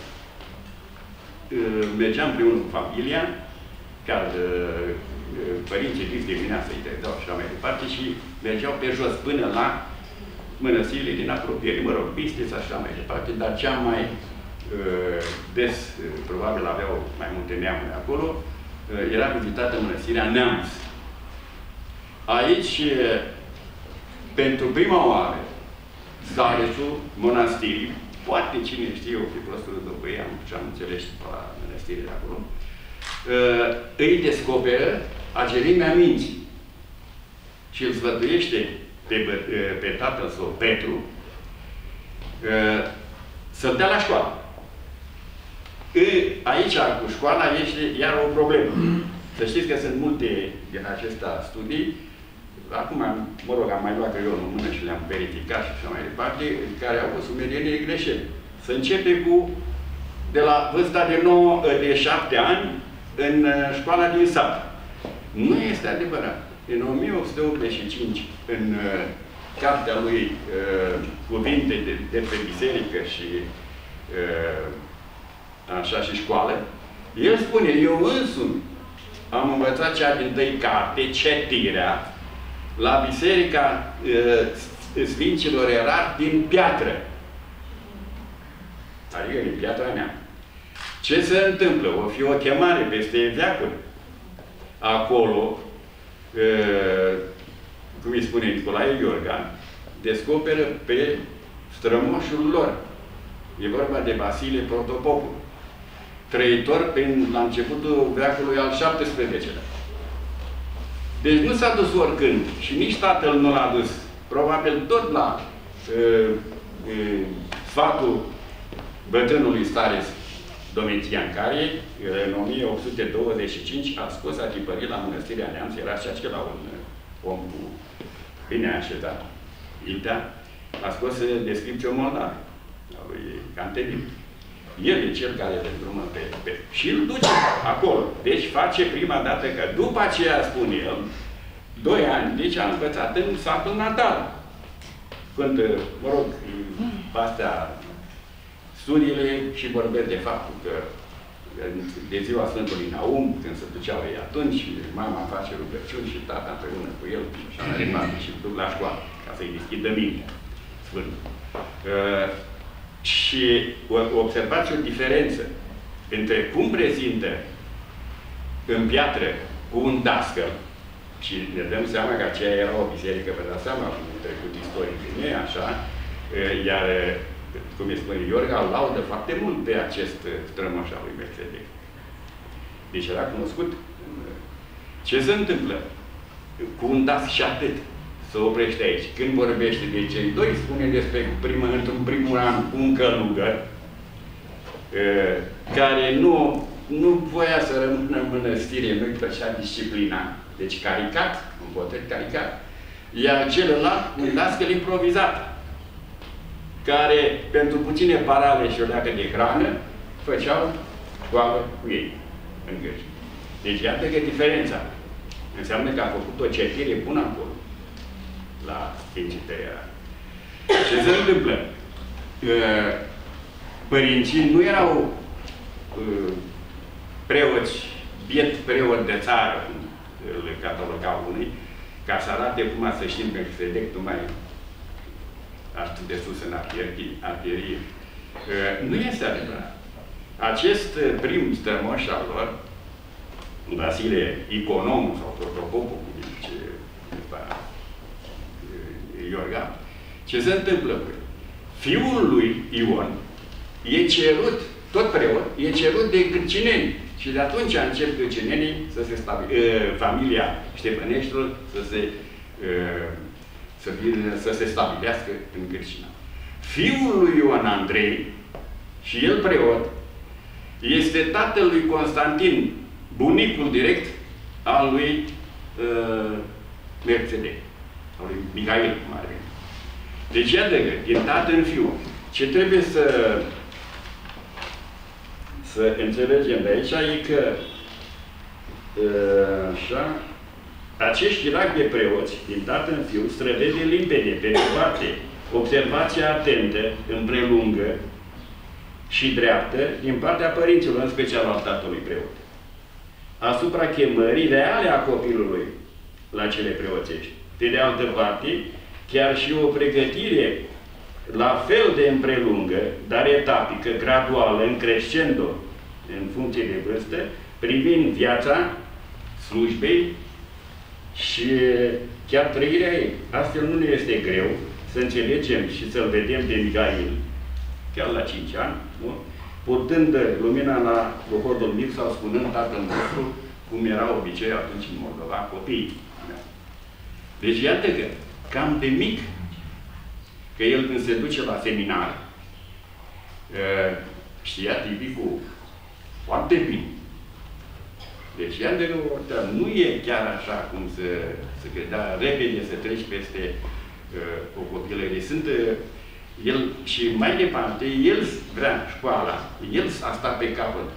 Speaker 5: mergea împreună cu familia, chiar părinții dis dimineața îi treceau și așa mai departe și mergeau pe jos până la mănăstirile din apropiere. Mă rog, Bistrița și așa mai departe, dar cea mai des, probabil aveau mai multe neamuri acolo, era vizitată mănăstirea Neamț. Aici, pentru prima oară, zaresul mănăstirii, poate cine știe, eu fi prostul după ei, am înțeles la mănăstirile acolo, îi descoperă agerimea minții și îl sfătuiește pe tatăl său, Petru, să-l dea la școală. Aici, cu școala, este iar o problemă. Să știți că sunt multe din acestea studii, acum, mă rog, am mai luat creionul în mână și le-am verificat și așa mai departe, care au fost sumeriene greșeli. Se începe cu, de la vârsta de 7 ani, în școala din sat. Nu este adevărat. În 1885, în cartea lui Cuvinte de pe biserică și așa și școală, el spune, eu însumi am învățat cea dintâi carte, citirea, la Biserica Sfinților Erari din piatră. Adică din piatra mea. Ce se întâmplă? O fi o chemare peste veacuri. Acolo, cum îi spune Nicolae Iorga, descoperă pe strămoșul lor. E vorba de Vasile Protopopul, trăitor la începutul veacului al XVII-lea. Deci nu s-a dus oricând și nici tatăl nu l-a dus. Probabil tot la sfatul bătrânului stareț Domitian, care în 1825 a scos, a tipărit la Mănăstirea Neamț, era și acela un om cu bine așezat, Iltea, a scos descripția moldavă a lui Cantelin. El e cel care îl îndrumă și îl duce acolo. Deci face prima dată că după aceea, spune el, 2 ani, deci a învățat în satul natal. Când, mă rog, astea studiile și vorbesc de faptul că de ziua Sfântului Naum, când se duceau ei atunci, mama face rugăciuni și tata împreună cu el și a rimat și îl duc la școală, ca să-i deschidă mintea Sfântul. Și observați o diferență între cum prezintă în piatră cu un dascăl, și ne dăm seama că aceea era o biserică, vă dați seama, cu un trecut istoric bine, așa, iar, cum îi spune Iorga, îl laudă foarte mult pe acest strămoș al lui Melchisedec. Deci era cunoscut. Ce se întâmplă? Cu un das și atât. Să oprește aici. Când vorbește de cei doi, spune despre într-un primul an un călugăr care nu voia să rămână în mănăstire, nu-i plăcea disciplina. Deci caricat, un portret caricat. Iar celălalt, un dascăl improvizat, care pentru puține parale și o leacă de hrană, făceau școală cu ei în gârși. Deci iată că diferența. Înseamnă că a făcut o citire bună acolo, la incitarea. Ce se întâmplă? Părinții nu erau preoți, biet preot de țară, le catalogau unii, ca să arate cum să știm că Melchisedec numai atât de sus în artierie. Nu este adevărat. Acest prim strămoș al lor, Vasile Iconomul sau Protopopul, cum zice Iorga, ce se întâmplă cu el? Fiul lui Ion e cerut, tot preot, e cerut de gârcineni. Și de atunci încep gârcinenii familia Ștefăneștilor să se stabilească în Gârcina. Fiul lui Ioan Andrei, și el preot, este tatăl lui Constantin, bunicul direct al lui Melchisedec, al lui Mihail, cum ar veni. Deci, iată că, din tată în fiu, ce trebuie să înțelegem de aici e că așa, acești ierarhi de preoți, din tată în fiu, străvede limpede, pe de parte, observația atentă, împrelungă și dreaptă, din partea părinților, în special al tatălui preot, asupra chemării reale a copilului la cele preoțești. Pe de altă parte, chiar și o pregătire la fel de împrelungă, dar etapică, graduală, în crescendo, în funcție de vârstă, privind viața slujbei și chiar trăirea ei. Astfel nu ne este greu să înțelegem și să-l vedem de Mihail, chiar la 5 ani, nu? Purtând lumina la Bohodul mic sau spunând Tatăl nostru, cum era obicei atunci în Moldova, copiii. Deci iată că, cam de mic, că el când se duce la seminar, știa tipicul foarte bine. Deci, iată că nu e chiar așa cum se credea, repede să treci peste o copilărie. El și mai departe, el vrea școala, el a stat pe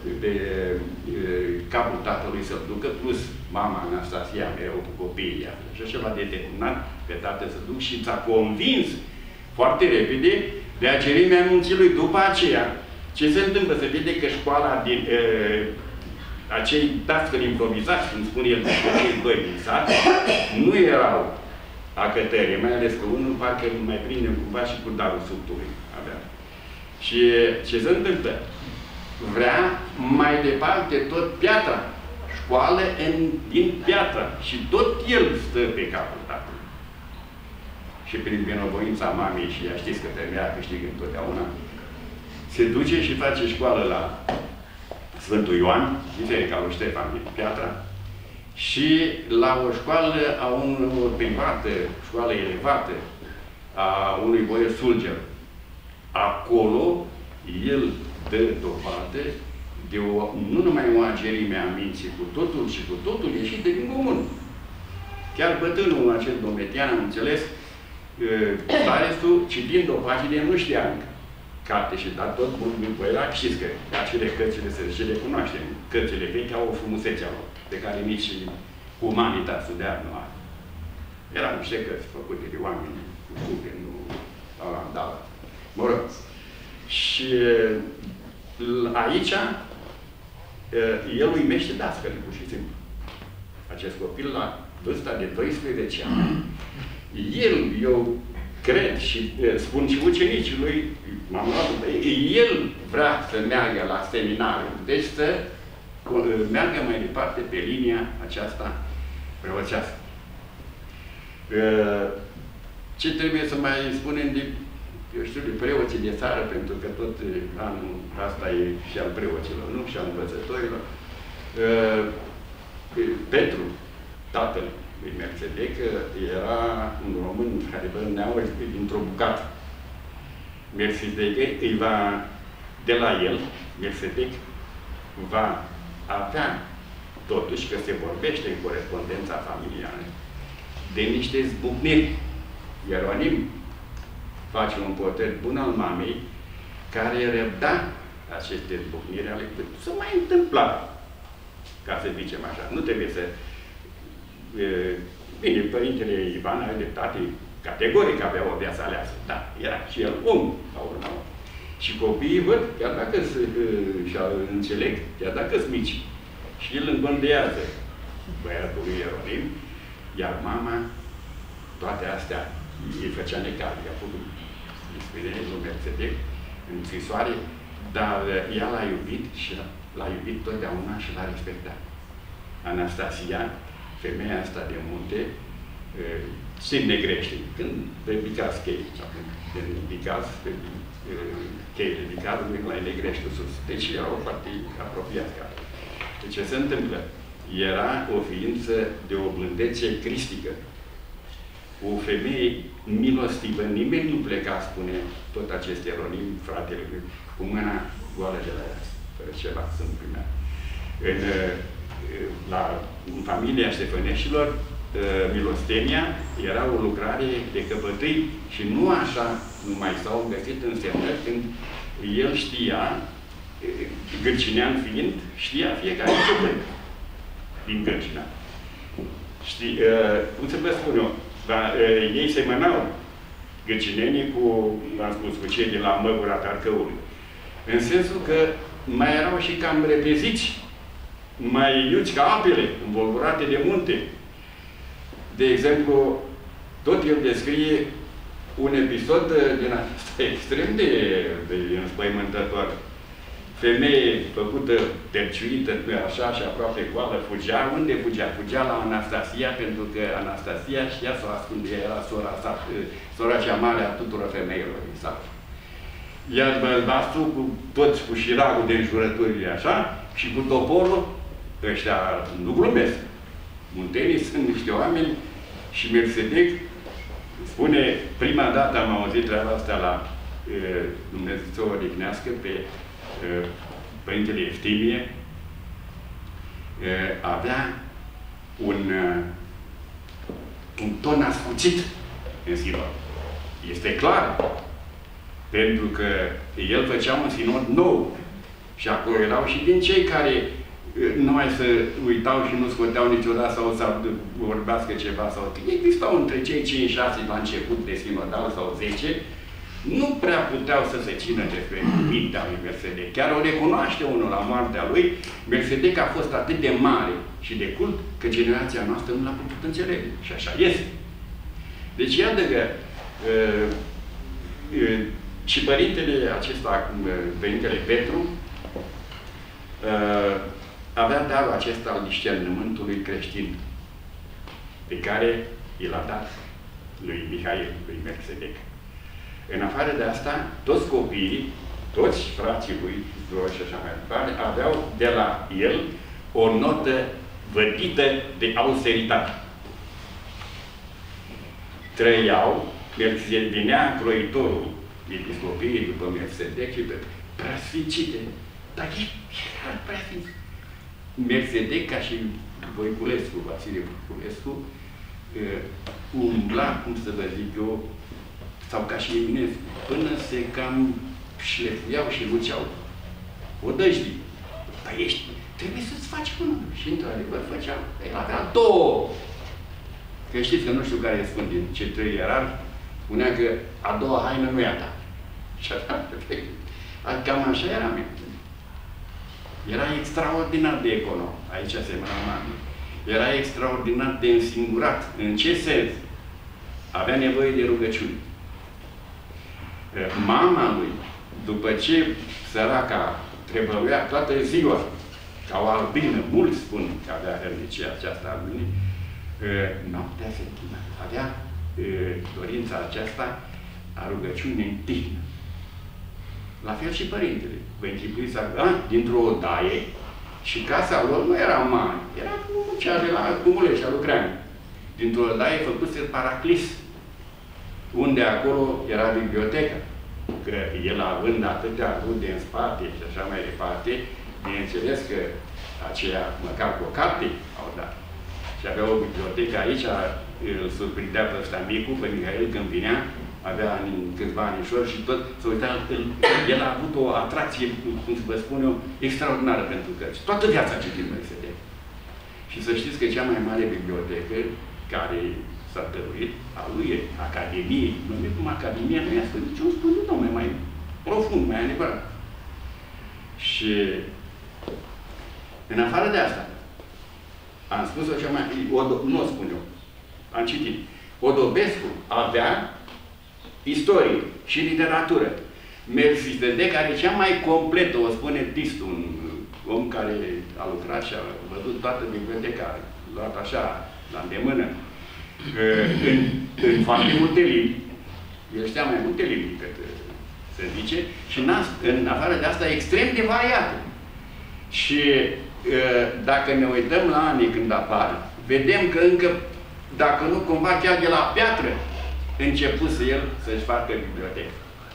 Speaker 5: capul tatălui să-l ducă, plus mama Anastasia, mereu cu copiii. Și așa l-a determinat pe tată să duc și ți-a convins foarte repede de acerimea anunții lui. După aceea, ce se întâmplă? Se vede că școala din acei dascăli improvizați, cum spune el, cei doi din sat, nu erau acătări, mai ales că unul parcă mai prinde cumva și cu darul subtului avea. Și ce se întâmplă? Vrea mai departe tot piatra, școală din piatra și tot el stă pe capul tatălui. Și prin binevoința mamei, și ea știți că femeia câștigă întotdeauna, se duce și face școală la Sfântul Ioan, biserica lui Ștefan din Piatra, și la o școală o privată, școală elevată, a unui boier Sulger. Acolo el dă dovadă de nu numai o agerime a minții cu totul, și cu totul ieșit din comun. Chiar bătrânul acel dometian, am înțeles, Staresul, citind o pagină, nu știa încă carte și dat tot bun era, știți că acele cărțile se le cunoaștem. Cărțile vechi au o frumusețe lor, pe care nici umanitatea de azi nu are. Erau niște cărți făcute de oameni cu suflet, nu da. Mă rog. Și aici el uimește dascăle, pur și simplu. Acest copil la vârsta de 12 ani. Eu cred și spun și ucenicii lui, el vrea să meargă la seminariu, deci să meargă mai departe pe linia aceasta preoțească. Ce trebuie să mai spunem de, eu știu, de preoții de țară, pentru că tot anul asta e și al preoților, nu? Și al învățătorilor. Petru, tatăl lui Melchisedec, era un român care băneau dintr-o bucată. Melchisedec îi va, de la el, Melchisedec va avea, totuși că se vorbește în corespondența familială, de niște zbucniri. Ieronim face un portret bun al mamei, care răbda aceste zbucniri ale lui. Se mai întâmpla, ca să zicem așa. Nu trebuie să... Bine, părintele Ivan are dreptate, categoric avea o viață aleasă. Da, era și el om, la urmă. Și copiii văd, chiar dacă și-au înțeleg, chiar dacă sunt mici. Și el îmbândează băiatul lui Ieronim, iar mama, toate astea, îi făcea necare. I-a făcut despre lui Melchisedec în scrisoare, dar ea l-a iubit și l-a iubit totdeauna și l-a respectat. Anastasia, femeia asta de munte, se negrește. Când pe Bicaz chei, sau când Bicaz, pe cheile Bicazului, la negrește sus. Deci erau foarte apropiați. Deci ce se întâmplă? Era o ființă de o blândețe cristică. O femeie milostivă. Nimeni nu pleca, spune tot acest Ieronim, fratele lui, cu mâna goală de la ea, fără ceva să-mi primea. În familia Ștefăneșilor, milostenia era o lucrare de căpătâi și nu așa numai s-au găsit însemnări când el știa, gârcinean fiind, știa fiecare cuvânt din Gârcina. Cum să vă spun eu, ei semănau gârcinenii cu, v-am spus, cu cei de la Măgura Tarcăului. În sensul că mai erau și cam repeziți, mai iuți ca apele, învolburate de munte. De exemplu, tot el descrie un episod din acesta extrem de înspăimântător. Femeie făcută, terciuită, așa și aproape goală, fugea. Unde fugea? Fugea la Anastasia, pentru că Anastasia știa să o ascunde, era sora cea mare a tuturor femeilor din sat. Iar bărbatul, toți cu șiragul de înjurături, așa, și cu toporul, ăștia nu glumesc. Muntenii sunt niște oameni și Melchisedec spune, prima dată am auzit treaba asta la Dumnezeu să o odihnească pe Părintele Eftimie, avea un ton ascuțit în sinod. Este clar, pentru că el făcea un sinod nou și acolo erau și din cei care nu mai să uitau și nu scoteau niciodată sau să vorbească ceva sau... Existau între cei 5-6 la început de sinodal sau 10, nu prea puteau să se țină despre mintea lui Melchisedec. Chiar o recunoaște unul la moartea lui. Melchisedec a fost atât de mare și de cult că generația noastră nu l-a putut înțelege. Și așa este. Deci iată că și părintele acesta, părintele Petru, avea darul acesta al discernământului creștin, pe care i l-a dat lui Mihail, lui Melchisedec. În afară de asta, toți copiii, toți frații lui, și așa mai departe, aveau de la el o notă vădită de austeritate. Trăiau, venea croitorul episcopiei după Melchisedec și preasfințite. Dar era preasfințit. Melchisedec, ca și Voiculescu, Vasile Voiculescu, umbla, cum să vă zic eu, sau ca și Eminescu, până se cam șlefuiau și luceau odăjdii. Dar ești, trebuie să-ți faci una. Și într-adevăr făceau. El avea două. Că știți că nu știu care spun din cei trei ierarhi, spunea că a doua haină nu e a ta. Și așa, perfect. Cam așa era Melchisedec. Era extraordinar de econom. Aici se mănă. Era extraordinar de însingurat. În ce sens? Avea nevoie de rugăciune. Mama lui, după ce săraca trebăluia toată ziua, ca o albină, mulți spun că avea hărnicia aceasta albină, noaptea se închina. Avea dorința aceasta a rugăciunii în tihnă. La fel și părintele. Vă închipuiți dintr-o odaie și casa lor nu era mare. Era cea de la Cumulești, a Lucreanu. Dintr-o odaie făcuse Paraclis, unde acolo era biblioteca. Că el, având atâtea rude în spate și așa mai departe, bineînțeles că aceea, măcar cu o carte, au dat. Și avea o bibliotecă aici, îl surprindea pe ăsta micu, pe Mihail, când vinea, avea câțiva anișori și tot, să uita, el a avut o atracție, cum să vă spun eu, extraordinară pentru cărți. Toată viața a citit Melchisedec. Și să știți că cea mai mare bibliotecă care s-a dăruit, a lui Academiei, numit cum Academia, nu i-a spus niciun studiu, mai profund, mai adevărat. Și în afară de asta, am spus-o cea mai... nu o spun eu. Am citit. Odobescu avea istorie și literatură. Melchisedec are cea mai completă, o spune Tistu, un om care a lucrat și a văzut toată biblioteca, luat așa, la îndemână, în foarte multe limbi. El știa mai multe limbi, se zice, și în afară de asta extrem de variată. Și dacă ne uităm la anii când apar, vedem că încă, dacă nu cumva chiar de la piatră, începuse el să-și facă bibliotecă.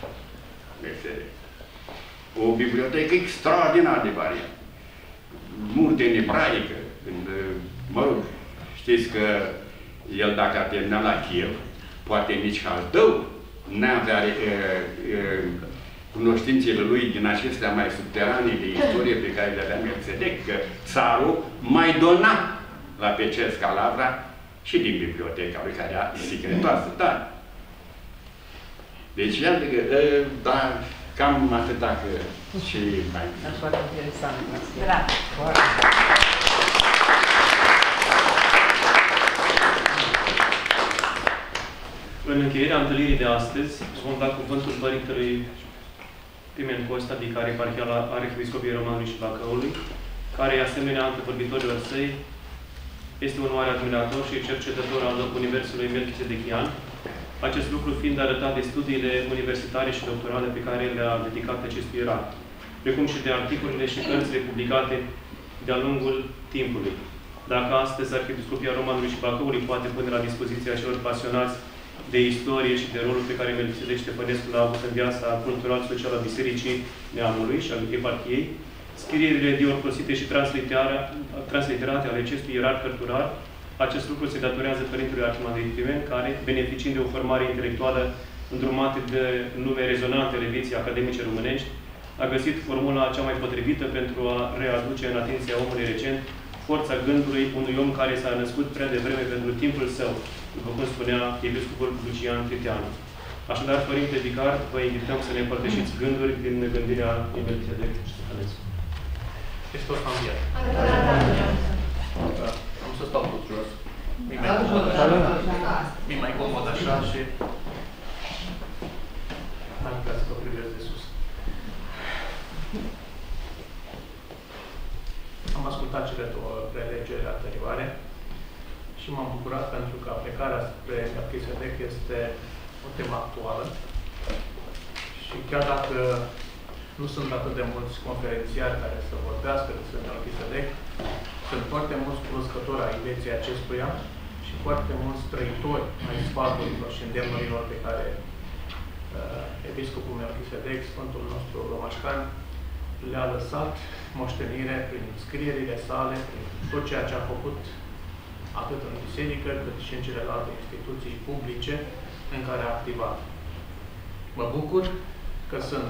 Speaker 5: O bibliotecă extraordinar de variată. Multe în ebraică. Mă rog, știți că el, dacă a terminat la Kiev, poate nici Haldău n-avea cunoștințele lui din acestea mai subterane de istorie pe care le avea Melchisedec, că țarul mai dona la Pecer Scalavra și din biblioteca lui, care era secretoasă, da. Deci, iată că, da, cam atâta că și mai...
Speaker 6: Foarte interesant.
Speaker 7: Bravo!
Speaker 3: În încheierea întâlnirii de astăzi, vom da cuvântul Părintelui Pimen Costa, vicar eparhial al Arhiepiscopiei Romanului și Bacăului, care, asemenea antevorbitorilor săi, este un mare admirator și cercetător al Universului Melchisedecian, acest lucru fiind arătat de studiile universitare și doctorale pe care le-a dedicat acestui ierarh, precum și de articolele și cărțile publicate de-a lungul timpului. Dacă astăzi Arhiepiscopia Romanului și Bacăului poate pune la dispoziția celor pasionați de istorie și de rolul pe care Melchisedec Ștefănescu l-a avut în viața cultural-socială a Bisericii Neamului și a eparhiei, scrierile diorcosite și transliterate ale acestui ierarh cărturar, acest lucru se datorează Părintelui Arhimandrit Pimen, care, beneficiind de o formare intelectuală îndrumată de nume rezonante ale vieții academice românești, a găsit formula cea mai potrivită pentru a readuce în atenția omului recent forța gândului unui om care s-a născut prea devreme pentru timpul său, după cum spunea episcopul Lucian Triteanu. Așadar, Părinte Vicar, vă invităm să ne împărtășiți gânduri din gândirea Melchisedec.
Speaker 6: Hristos a înviat. Am să stau tot jos. Mi-e mai comod așa și n-am vrea să vă privesc de sus. Am ascultat cele două prelegeri anterioare și m-am bucurat pentru că aplicarea spre Melchisedec este o temă actuală și chiar dacă nu sunt atât de mulți conferențiari care să vorbească despre Melchisedec, sunt foarte mulți cunoscători ai vieții acestuia și foarte mulți trăitori ai sfaturilor și îndemnurilor pe care Episcopul Melchisedec, Sfântul nostru romașcan, le-a lăsat moștenire prin scrierile sale, prin tot ceea ce a făcut atât în biserică, cât și în celelalte instituții publice în care a activat. Mă bucur că sunt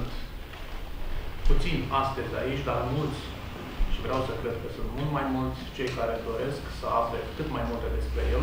Speaker 6: puțini astăzi aici, dar mulți, și vreau să cred că sunt mult mai mulți cei care doresc să afle cât mai multe despre el,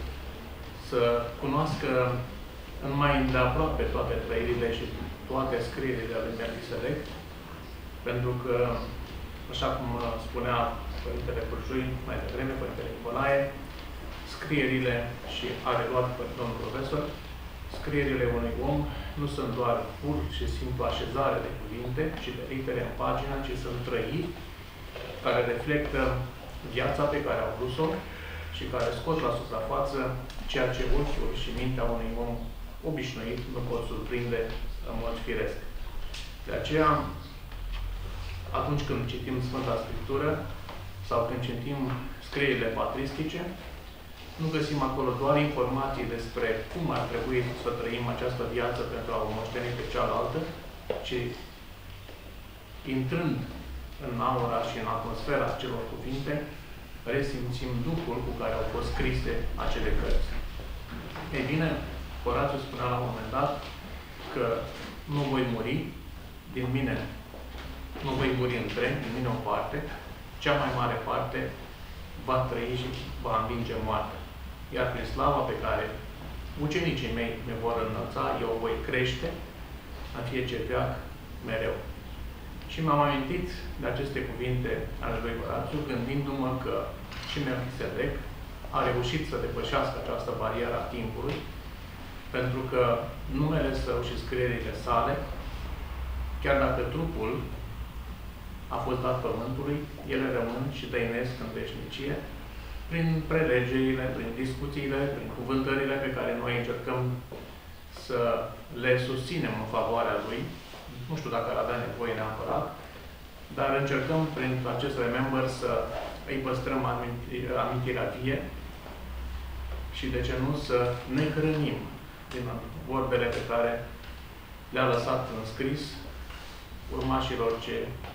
Speaker 6: să cunoască în mai îndeaproape toate trăirile și toate scrierile lui Melchisedec, pentru că, așa cum spunea Părintele Curjui mai devreme, Părintele Nicolae, scrierile, și a reluat domnul profesor, scrierile unui om nu sunt doar pur și simplu așezare de cuvinte și de litere în pagină, ci sunt trăiri care reflectă viața pe care au dus-o și care scot la suprafață ceea ce ochiul și mintea unui om obișnuit nu pot surprinde în mod firesc. De aceea, atunci când citim Sfânta Scriptură sau când citim scrierile patristice, nu găsim acolo doar informații despre cum ar trebui să trăim această viață pentru a o moșteni pe cealaltă, ci intrând în aura și în atmosfera acelor cuvinte, resimțim Duhul cu care au fost scrise acele cărți. Ei bine, Horațiu spunea la un moment dat că nu voi muri din mine, nu voi muri întreg, din mine o parte, cea mai mare parte va trăi și va învinge moartea. Iar prin slava pe care ucenicii mei me vor înălța, eu voi crește în fiecare veac mereu. Și m-am amintit de aceste cuvinte ale lui Horațiu, gândindu-mă că și Melchisedec a reușit să depășească această barieră a timpului, pentru că numele său și scrierile sale, chiar dacă trupul a fost dat pământului, ele rămân și dăinesc în veșnicie, prin prelegerile, prin discuțiile, prin cuvântările pe care noi încercăm să le susținem în favoarea lui. Nu știu dacă ar avea nevoie neapărat, dar încercăm prin acest remember să îi păstrăm amintirea vie și, de ce nu, să ne hrănim din vorbele pe care le-a lăsat în scris urmașilor ce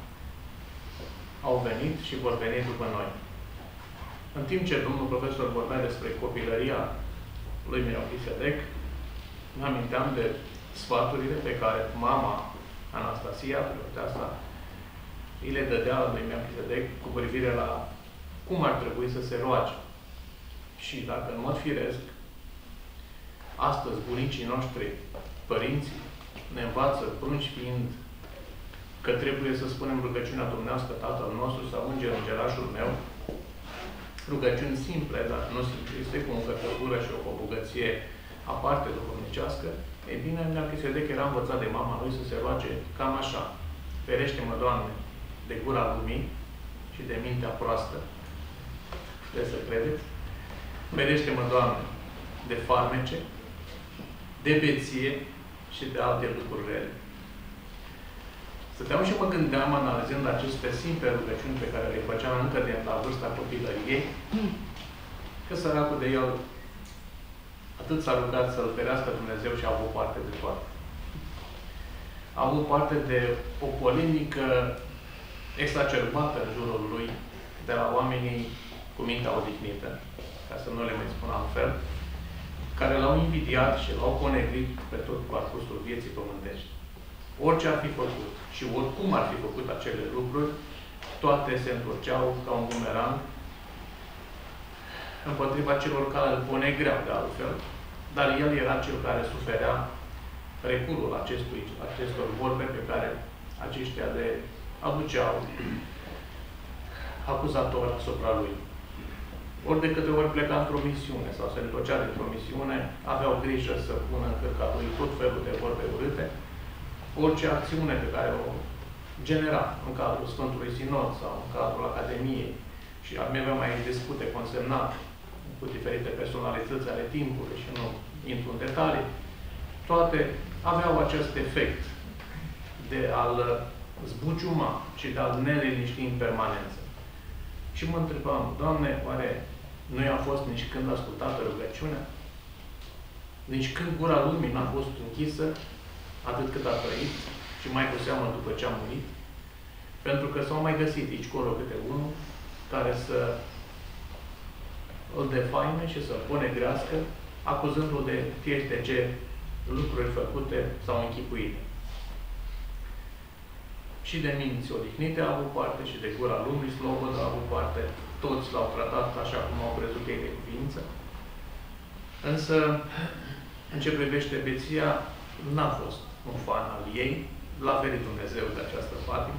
Speaker 6: au venit și vor veni după noi. În timp ce domnul profesor vorbea despre copilăria lui Melchisedec, îmi aminteam de sfaturile pe care mama Anastasia, preoteasa, îi le dădea lui Melchisedec cu privire la cum ar trebui să se roage. Și dacă, în mod firesc, astăzi bunicii noștri, părinții, ne învață, prunci fiind, că trebuie să spunem rugăciunea Dumnezească Tatăl nostru sau Îngerașul meu, rugăciuni simple, dar nu simpliste, cu o încărcătură și o bogăție aparte duhovnicească, ei bine, Melchisedec era învățat de mama lui să se roage cam așa: ferește-mă, Doamne, de gura lumii și de mintea proastă. Trebuie să credeți? Ferește-mă, Doamne, de farmece, de beție și de alte lucruri rele. Stăteam și mă gândeam, analizând aceste simple rugăciuni pe care le făceam încă de la vârsta copilăriei, că săracul de el atât s-a rugat să-l ferească Dumnezeu și a avut parte de toate. A avut parte de o polemică exacerbată în jurul lui de la oamenii cu mintea odihnită, ca să nu le mai spun altfel, care l-au invidiat și l-au ponegrit pe tot parcursul vieții pământești. Orice ar fi făcut și oricum ar fi făcut acele lucruri, toate se întorceau ca un bumerang împotriva celor care îl ponegreau de altfel, dar el era cel care suferea recurul acestor vorbe pe care aceștia le aduceau acuzator asupra lui. Ori de câte ori pleca într-o misiune sau se întorcea dintr-o misiune, aveau grijă să pună în cărca lui tot felul de vorbe urâte. Orice acțiune pe care o genera în cadrul Sfântului Sinod sau în cadrul Academiei și avea mai dispute consemnate cu diferite personalități ale timpului și nu intru în detalii, toate aveau acest efect de a-l zbuciuma și de a-l neliniști în permanență. Și mă întrebam, Doamne, oare nu i-a fost nici când ascultată rugăciunea? Nici când gura lumii n-a fost închisă, atât cât a trăit, și mai cu seamă după ce a murit? Pentru că s-au mai găsit aici colo câte unul care să îl defaime și să-l pune grească, acuzându-l de fiecare ce lucruri făcute sau închipuite. Și de minți odihnite a avut parte, și de gura lumii slobodă a avut parte. Toți l-au tratat așa cum au crezut ei de cuvință. Însă, în ce privește beția, n-a fost un fan al ei, l-a ferit Dumnezeu de această patimă,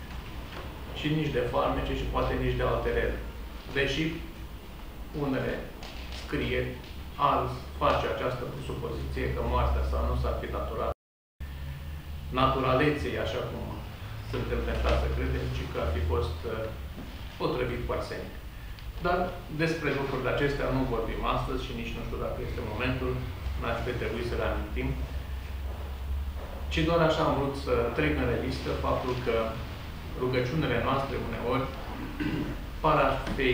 Speaker 6: și nici de farmece și poate nici de alte rele. Deși unele scrieri, alți face această supoziție că moartea sa nu s-ar fi datorat naturaleței, așa cum suntem tentați să credem, ci că ar fi fost potrivit cu arsenic. Dar despre lucrurile acestea nu vorbim astăzi și nici nu știu dacă este momentul, n-ar fi trebuit să le amintim, ci doar așa am vrut să trec în revistă faptul că rugăciunile noastre uneori par a fi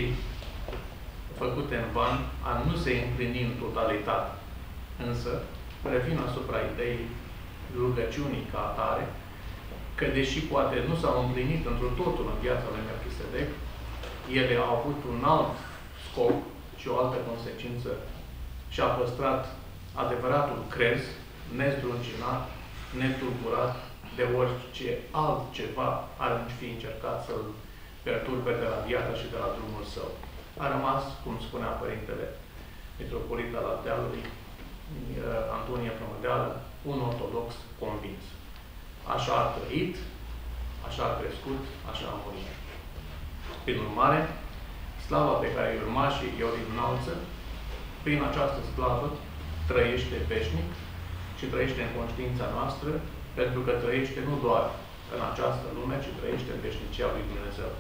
Speaker 6: făcute în van, a nu se împlini în totalitate. Însă, revin asupra ideii rugăciunii ca atare, că deși poate nu s-au împlinit într-o totul în viața lui Melchisedec, ele au avut un alt scop și o altă consecință și a păstrat adevăratul crez, nezdruncinat, netulburat de orice altceva ar fi încercat să-l perturbe de la viața și de la drumul său. A rămas, cum spunea Părintele Mitropolit al Ardealului, Antonie Plămădeală, un ortodox convins. Așa a trăit, așa a crescut, așa a murit. Prin urmare, slava pe care urmașii i-o înalță, prin această slavă trăiește veșnic și trăiește în conștiința noastră, pentru că trăiește nu doar în această lume, ci trăiește în veșnicia lui Dumnezeu.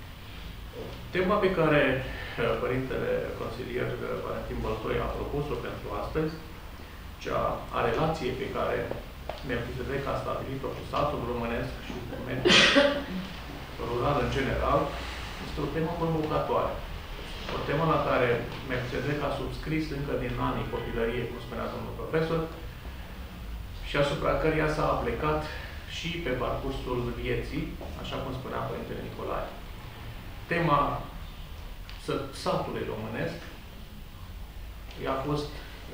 Speaker 6: Tema pe care Părintele Consilier Valentin Băltoi a propus-o pentru astăzi, cea a relației pe care Melchisedec a stabilit-o cu satul românesc și cu mediul rural în general, este o temă provocatoare. O temă la care Melchisedec a subscris încă din anii copilăriei, cum spunea domnul profesor, și asupra căreia s-a aplicat și pe parcursul vieții, așa cum spunea Părintele Nicolae. Tema satului românesc i-a fost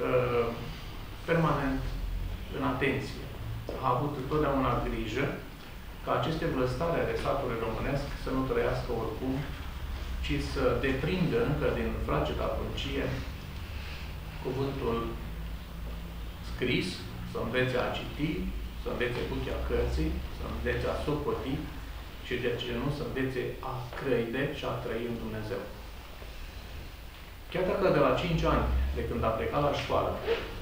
Speaker 6: permanent în atenție. A avut întotdeauna grijă ca aceste vlăstare ale satului românesc să nu trăiască oricum, ci să deprindă încă din frageda pruncie cuvântul scris, să învețe a citi, să învețe buchea cărții, să învețe a socoti și de ce nu să învețe a crede și a trăi în Dumnezeu. Chiar dacă de la 5 ani, de când a plecat la școală,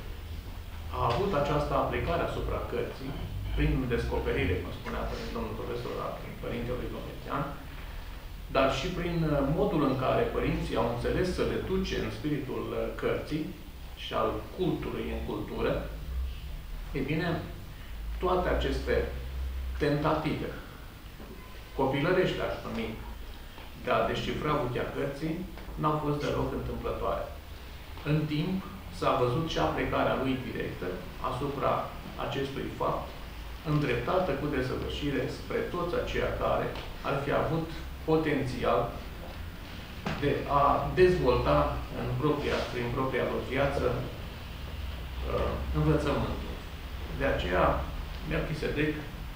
Speaker 6: a avut această aplicare asupra cărții, prin descoperire, cum spunea domnul profesor, prin Părintelui Domitian, dar și prin modul în care părinții au înțeles să le duce în spiritul cărții și al cultului în cultură, e bine, toate aceste tentative copilărești, aș numi, de a descifra buchea cărții, n-au fost deloc întâmplătoare. În timp, s-a văzut și aplicarea lui directă asupra acestui fapt, îndreptată cu desăvârșire spre toți aceia care ar fi avut potențial de a dezvolta prin propria lor viață învățământul. De aceea, Melchisedec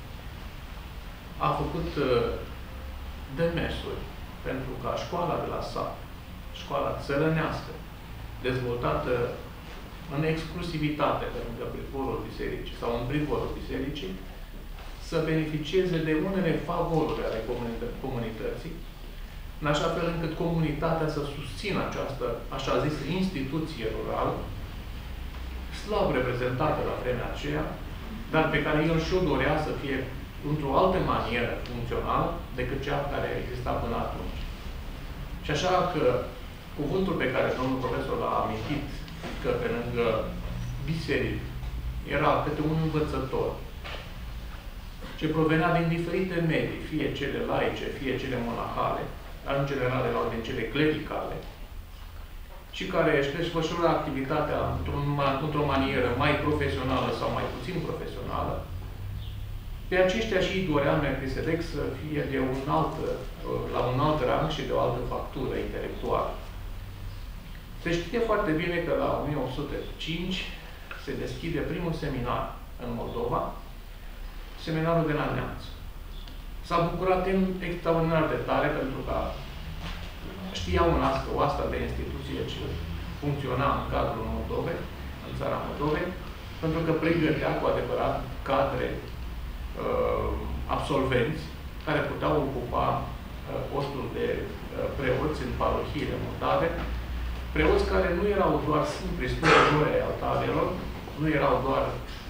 Speaker 6: a făcut demersuri pentru ca școala de la sat, școala țărănească, dezvoltată în exclusivitate pe lângă privorul bisericii sau în privorul bisericii, să beneficieze de unele favoruri ale comunității, în așa fel încât comunitatea să susțină această, așa zis, instituție rurală, slab reprezentată la vremea aceea, dar pe care el și-o dorea să fie într-o altă manieră funcțională decât cea care exista până atunci. Și așa că cuvântul pe care domnul profesor l-a amintit, că pe lângă biserică era câte un învățător, ce provenea din diferite medii, fie cele laice, fie cele monahale, dar în general erau din cele clericale, și care își desfășură activitatea într-o manieră mai profesională sau mai puțin profesională, pe aceștia și îi dorea Melchisedec să fie de la un alt rang și de o altă factură intelectuală. Se știe foarte bine că la 1805 se deschide primul seminar în Moldova, seminarul de la Neamț. S-a bucurat extraordinar de tare pentru că știau în asta de instituție ce funcționa în cadrul Moldovei, în țara Moldovei, pentru că pregătea cu adevărat cadre absolvenți care puteau ocupa postul de preoți în parohiile moldave, preoți care nu erau doar simpli slujitori ai altarelor, nu erau doar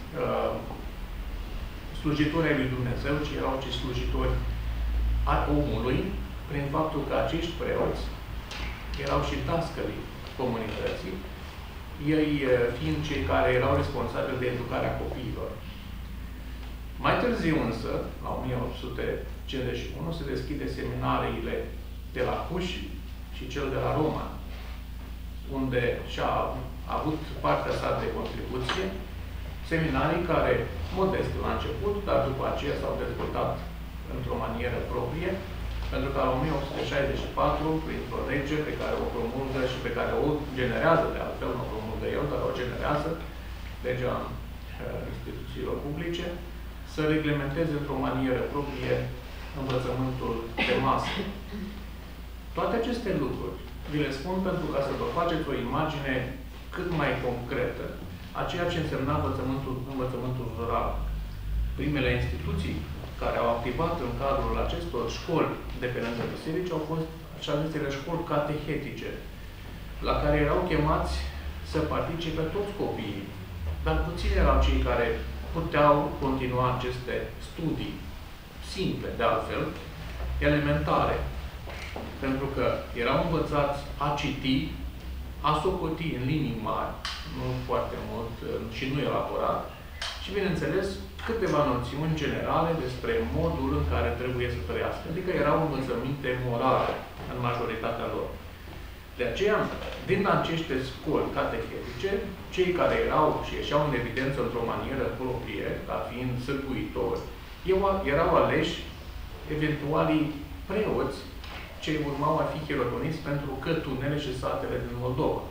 Speaker 6: slujitori ai lui Dumnezeu, ci erau și slujitori ai omului, prin faptul că acești preoți erau și dascălii comunității, ei fiind cei care erau responsabili de educarea copiilor. Mai târziu însă, la 1851, se deschide seminariile de la Huș și cel de la Roma, unde și-a avut partea sa de contribuție, seminarii care, modest la început, dar după aceea s-au dezvoltat într-o manieră proprie, pentru că la 1864, printr-o lege pe care o promulgă și pe care o generează, de altfel, nu o promulgă eu, dar o generează, legea instituțiilor publice, să reglementeze într-o manieră proprie învățământul de masă. Toate aceste lucruri vi le spun pentru ca să vă faceți o imagine cât mai concretă a ceea ce însemna învățământul rural. Primele instituții care au activat în cadrul acestor școli de pe lângă biserici au fost așa zisele școli catehetice, la care erau chemați să participe toți copiii, dar puțini erau cei care puteau continua aceste studii simple, de altfel, elementare, pentru că erau învățați a citi, a socoti în linii mari, nu foarte mult și nu elaborat, și, bineînțeles, câteva noțiuni generale despre modul în care trebuie să trăiască. Adică erau învățăminte morale în majoritatea lor. De aceea, din aceste școli catehetice, cei care erau și ieșeau în evidență într-o manieră proprie, ca fiind sârguitori, erau aleși eventualii preoți ce urmau a fi chirotoniți pentru cătunele și satele din Moldova.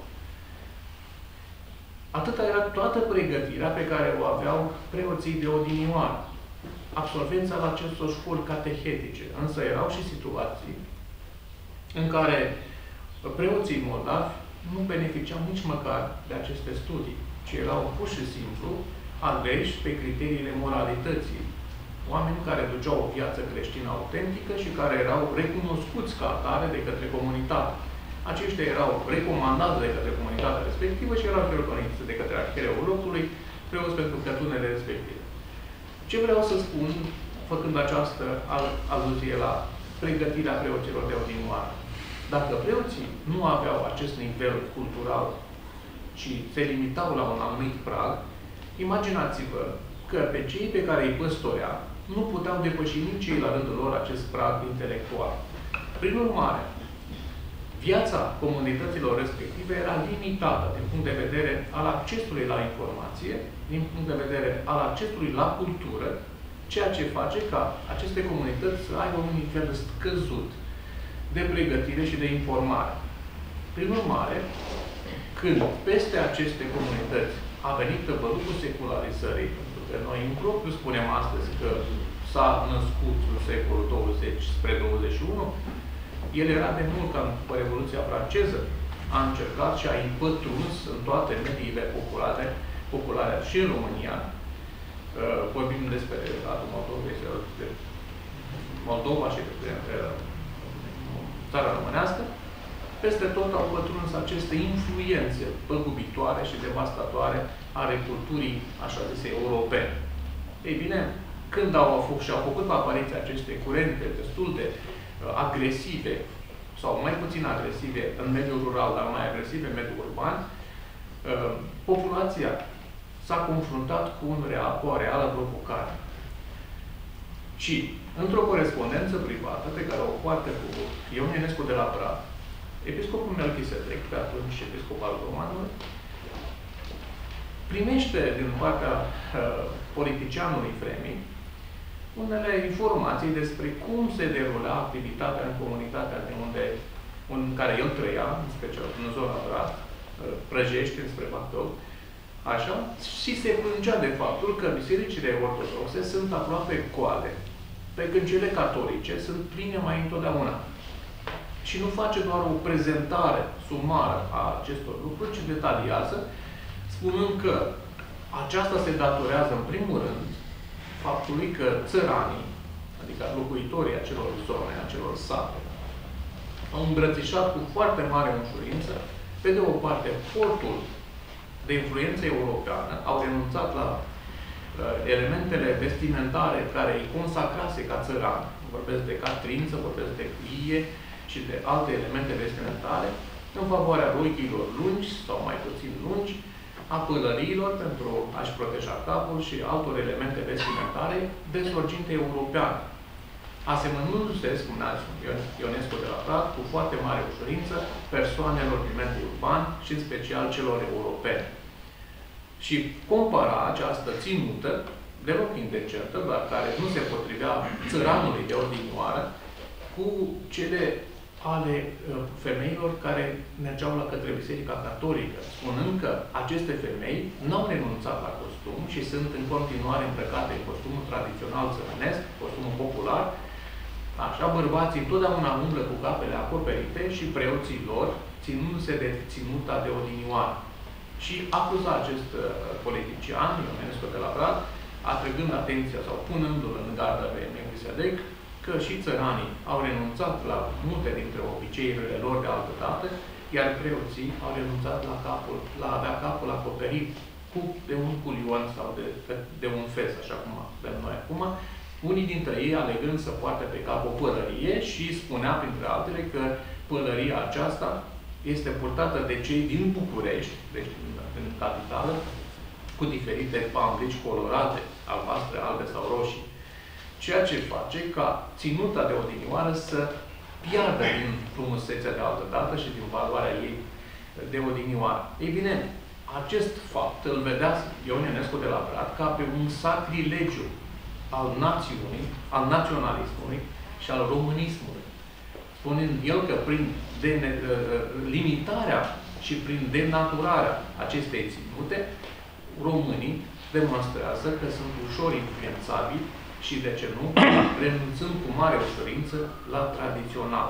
Speaker 6: Atâta era toată pregătirea pe care o aveau preoții de odinioară, absolvența la acestor școli catehetice. Însă erau și situații în care preoții moldavi nu beneficiau nici măcar de aceste studii, ci erau pur și simplu aleși pe criteriile moralității. Oameni care duceau o viață creștină autentică și care erau recunoscuți ca atare de către comunitate. Aceștia erau recomandați de către comunitatea respectivă și erau chirotoniți de către arhiereul locului, preoți pentru cătunele respective. Ce vreau să spun, făcând această aluzie la pregătirea preoților de odinioară? Dacă preoții nu aveau acest nivel cultural, ci se limitau la un anumit prag, imaginați-vă că pe cei pe care îi păstorea nu puteau depăși nici ei la rândul lor acest prag intelectual. Prin urmare, viața comunităților respective era limitată din punct de vedere al accesului la informație, din punct de vedere al accesului la cultură, ceea ce face ca aceste comunități să aibă un nivel scăzut de pregătire și de informare. Prin urmare, când peste aceste comunități a venit tăvălucul secularizării, pentru că noi impropriu spunem astăzi că s-a născut în secolul 20 spre 21, el era de mult ca după Revoluția franceză, a încercat și a împătruns în toate mediile populare și în România. Vorbim despre Moldova și de țara românească. Peste tot au pătruns aceste influențe păgubitoare și devastatoare ale culturii, așa zise, europene. Ei bine, când și-au făcut apariția aceste curente destul de agresive, sau mai puțin agresive în mediul rural, dar mai agresive în mediul urban, populația s-a confruntat cu o reală provocare. Și, într-o corespondență privată, pe care o poartă cu Ion Ionescu de la Prat, episcopul Melchisedec, pe atunci episcop al Romanului, primește din partea politicianului vremii unele informații despre cum se derula activitatea în comunitatea în care el trăia, în special în zona Prat, Prăjești, spre Bacău, așa, și se plângea de faptul că bisericile ortodoxe sunt aproape goale, pe când cele catolice sunt pline mai întotdeauna. Și nu face doar o prezentare sumară a acestor lucruri, ci detaliază, spunând că aceasta se datorează, în primul rând, faptului că țăranii, adică locuitorii acelor zone, acelor sate, au îmbrățișat cu foarte mare ușurință, pe de o parte, portul de influență europeană, au renunțat la elementele vestimentare care îi consacrase ca țărani. Vorbesc de catrință, vorbesc de cuie și de alte elemente vestimentare, în favoarea rochiilor lungi sau mai puțin lungi, a pălăriilor pentru a-și proteja capul și altor elemente vestimentare de sorginte europeană, asemănându-se, spunea Ionescu de la Prat, cu foarte mare ușurință persoanelor din mediul urban și în special celor europene. Și compara această ținută, deloc indecentă, dar care nu se potrivea țăranului de odinioară, cu cele ale femeilor care mergeau la către Biserica Catolică, spunând că aceste femei n-au renunțat la costum și sunt în continuare îmbrăcate în costumul tradițional țărănesc, costumul popular. Așa, bărbații întotdeauna umblă cu capele acoperite și preoții lor, ținându-se de ținuta de odinioară. Și acuza acest politician, Ionescu de la Prat, atrăgând atenția sau punându-l în gardă pe Melchisedec, că și țăranii au renunțat la multe dintre obiceiurile lor de altă dată, iar preoții au renunțat la a avea capul acoperit de un culion sau de un fes, așa cum avem noi acum, unii dintre ei alegând să poarte pe cap o pălărie și spunea, printre altele, că pălăria aceasta este purtată de cei din București, deci în capitală, cu diferite pamblici colorate, albastre, albe sau roșii. Ceea ce face ca ținuta de odinioară să piardă din frumusețea de altă dată și din valoarea ei de odinioară. Ei bine, acest fapt îl vedea Ion Ionescu de la Prat ca pe un sacrilegiu al națiunii, al naționalismului și al românismului. Spunând el că prin limitarea și prin denaturarea acestei ținute, românii demonstrează că sunt ușor influențabili și, de ce nu, renunțând cu mare ușurință la tradițional.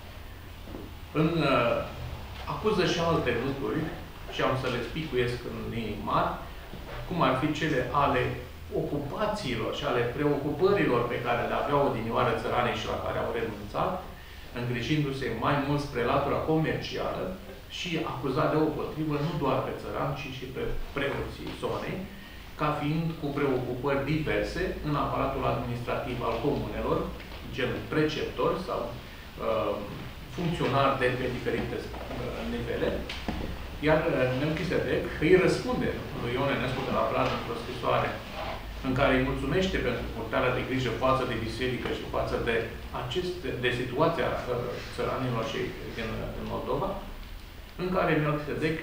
Speaker 6: Acuză și alte lucruri, și am să le spicuiesc în linii mari, cum ar fi cele ale ocupațiilor și ale preocupărilor pe care le aveau odinioară țăranii și la care au renunțat, îngrijindu-se mai mult spre latura comercială și acuzat deopotrivă nu doar pe țărani, ci și pe preoții zonei, ca fiind cu preocupări diverse în aparatul administrativ al comunelor, gen preceptori sau funcționari de pe diferite nivele. Iar Melchisedec îi răspunde lui Ion Ionescu de la Prat într-o scrisoare în care îi mulțumește pentru purtarea de grijă față de biserică și față de situația țăranilor și din Moldova, în care Melchisedec,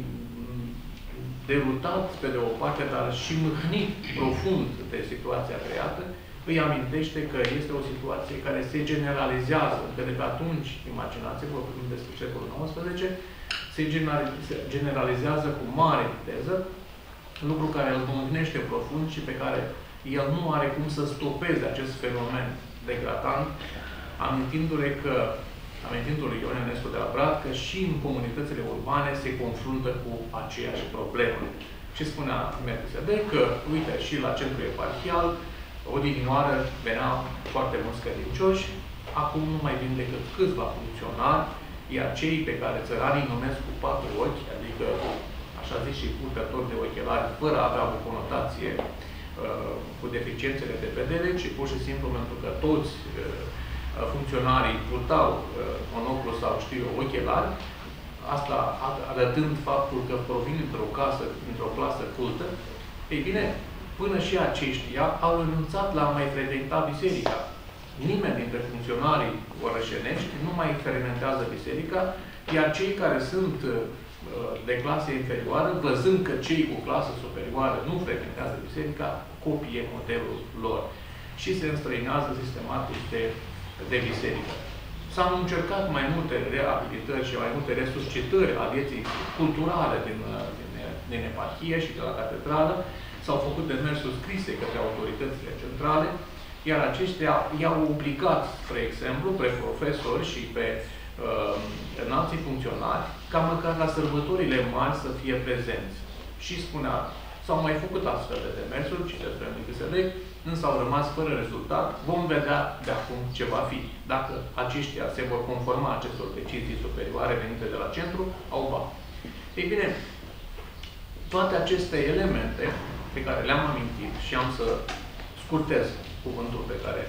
Speaker 6: derutat pe de o parte, dar și mâhnit profund de situația creată, îi amintește că este o situație care se generalizează, încă de pe atunci, imaginați-vă, vorbim despre secolul XIX, se generalizează cu mare viteză, lucru care îl mâhnește profund și pe care el nu are cum să stopeze acest fenomen degradant, amintindu-le că amintindu-lui Ion Ionescu de la Brad, că și în comunitățile urbane se confruntă cu aceeași problemă. Și spunea Melchisedec că, uite, și la centrul eparhial, odinioară veneau foarte mulți credincioși, acum nu mai vin decât câțiva funcționari, iar cei pe care țăranii numesc cu 4 ochi, adică, așa zis, și purtători de ochelari, fără a avea o conotație cu deficiențele de vedere, ci pur și simplu pentru că toți funcționarii purtau monoclu sau, știu eu, ochelari, asta arătând faptul că provin dintr-o clasă cultă, ei bine, până și aceștia au renunțat la a mai frecventa biserica. Nimeni dintre funcționarii orășenești nu mai frecventează biserica, iar cei care sunt de clasă inferioară, văzând că cei cu clasă superioară nu frecventează biserica, copie modelul lor și se înstrăinează sistematic de biserică. S-au încercat mai multe reabilitări și mai multe resuscitări a vieții culturale din eparhie și de la catedrală. S-au făcut demersuri scrise către autoritățile centrale, iar aceștia i-au obligat, spre exemplu, pe profesori și pe înalții funcționari, ca măcar la sărbătorile mari să fie prezenți. Și spunea, s-au mai făcut astfel de demersuri, citesc pe Melchisedec, însă au rămas fără rezultat. Vom vedea de acum ce va fi. Dacă aceștia se vor conforma acestor decizii superioare venite de la centru, au va. Ei bine, toate aceste elemente pe care le-am amintit și am să scurtez cuvântul pe care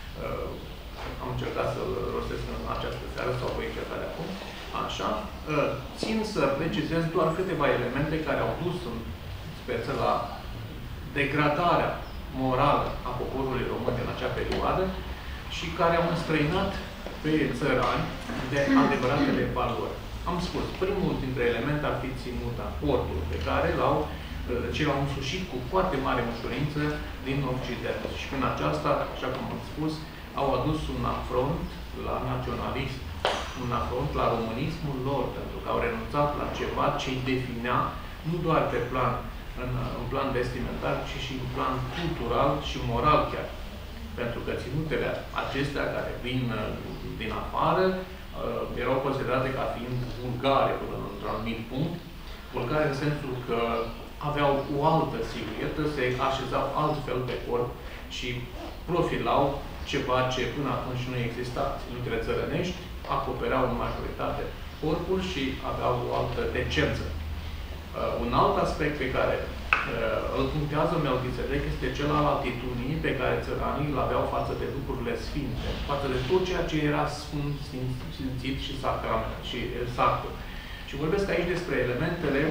Speaker 6: am încercat să-l rostesc în această seară sau voi încerca de acum, așa, țin să precizez doar câteva elemente care au dus în speță la degradarea morală a poporului român în acea perioadă și care au înstrăinat pe țărani de adevăratele valori. Am spus, primul dintre elemente ar fi ținuta, portul, pe care l-au însușit cu foarte mare ușurință din Occident. Și prin aceasta, așa cum am spus, au adus un afront la naționalism, un afront la românismul lor, pentru că au renunțat la ceva ce îi definea nu doar pe plan, în plan vestimentar, ci și în plan cultural și moral chiar. Pentru că ținutele acestea care vin din afară erau considerate ca fiind vulgare până într-un anumit punct, vulgare în sensul că aveau o altă siluetă, se așezau altfel pe corp și profilau ceva ce până atunci nu exista. Ținutele țărănești acopereau în majoritate corpul și aveau o altă decență. Un alt aspect pe care îl punctează Melchisedec este cel al atitudinii pe care țăranii îl aveau față de lucrurile sfinte, față de tot ceea ce era sfânt, sfințit și sacru. Și vorbesc aici despre elementele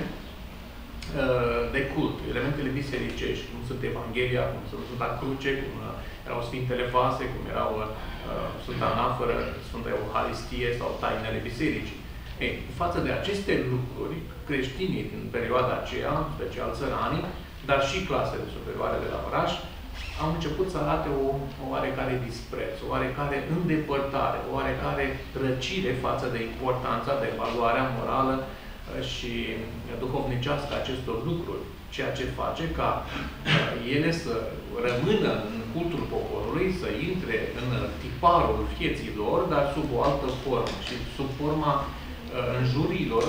Speaker 6: de cult, elementele bisericești, cum sunt Evanghelia, cum sunt Sfânta Cruce, cum erau Sfintele Vase, cum erau Sfânta Anaforă, Sfânta Euharistie sau tainele bisericii. Ei, față de aceste lucruri, creștinii din perioada aceea, special țăranii, dar și clasele superioare de la oraș, au început să arate o oarecare dispreț, o oarecare îndepărtare, o oarecare răcire față de importanța, de valoarea morală și duhovnicească acestor lucruri, ceea ce face ca ele să rămână în cultul poporului, să intre în tiparul vieții lor, dar sub o altă formă și sub forma înjurilor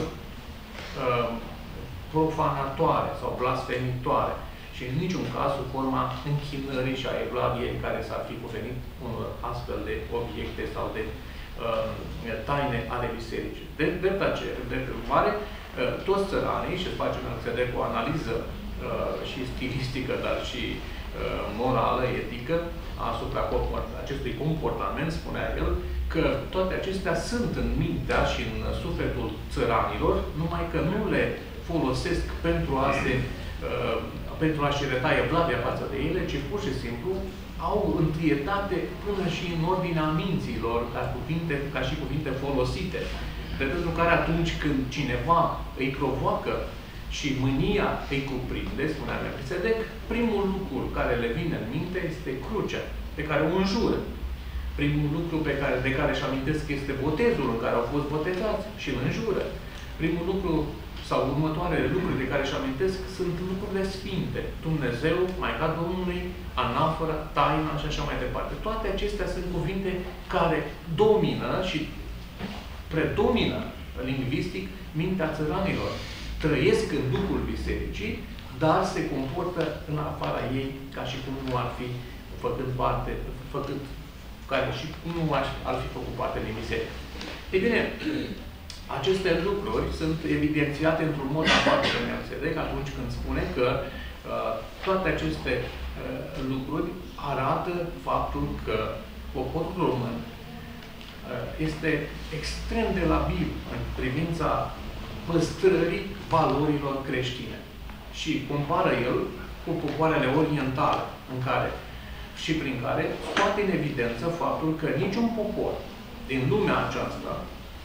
Speaker 6: profanatoare sau blasfemitoare și în niciun caz sub forma închinării și a evlaviei care s-ar fi cuvenit unor astfel de obiecte sau de taine ale bisericii. De urmare, toți țăranii, și facem Melchisedec o analiză și stilistică, dar și morală, etică, asupra acestui comportament, spunea el, că toate acestea sunt în mintea și în sufletul țăranilor, numai că nu le folosesc pentru a-și arăta evlavia față de ele, ci pur și simplu au întâietate până și în ordinea minților, ca și cuvinte folosite. Pentru care atunci când cineva îi provoacă și mânia îi cuprinde, spunea Melchisedec, primul lucru care le vine în minte este crucea, pe care o înjură. Primul lucru de care își amintesc este botezul în care au fost botezați și îl înjură. Primul lucru sau următoarele lucruri de care își amintesc sunt lucrurile sfinte. Dumnezeu, Maica Domnului, anaforă, taina și așa mai departe. Toate acestea sunt cuvinte care domină și predomină lingvistic mintea țăranilor. Trăiesc în duhul bisericii, dar se comportă în afara ei ca și cum nu ar fi care și cum nu ar fi făcut parte din biserică. Ei bine, aceste lucruri sunt evidențiate într-un mod aparte de Melchizedec atunci când spune că toate aceste lucruri arată faptul că poporul român este extrem de labil în privința păstrării valorilor creștine. Și compară el cu popoarele orientale, în care și prin care scoate în evidență faptul că niciun popor din lumea aceasta,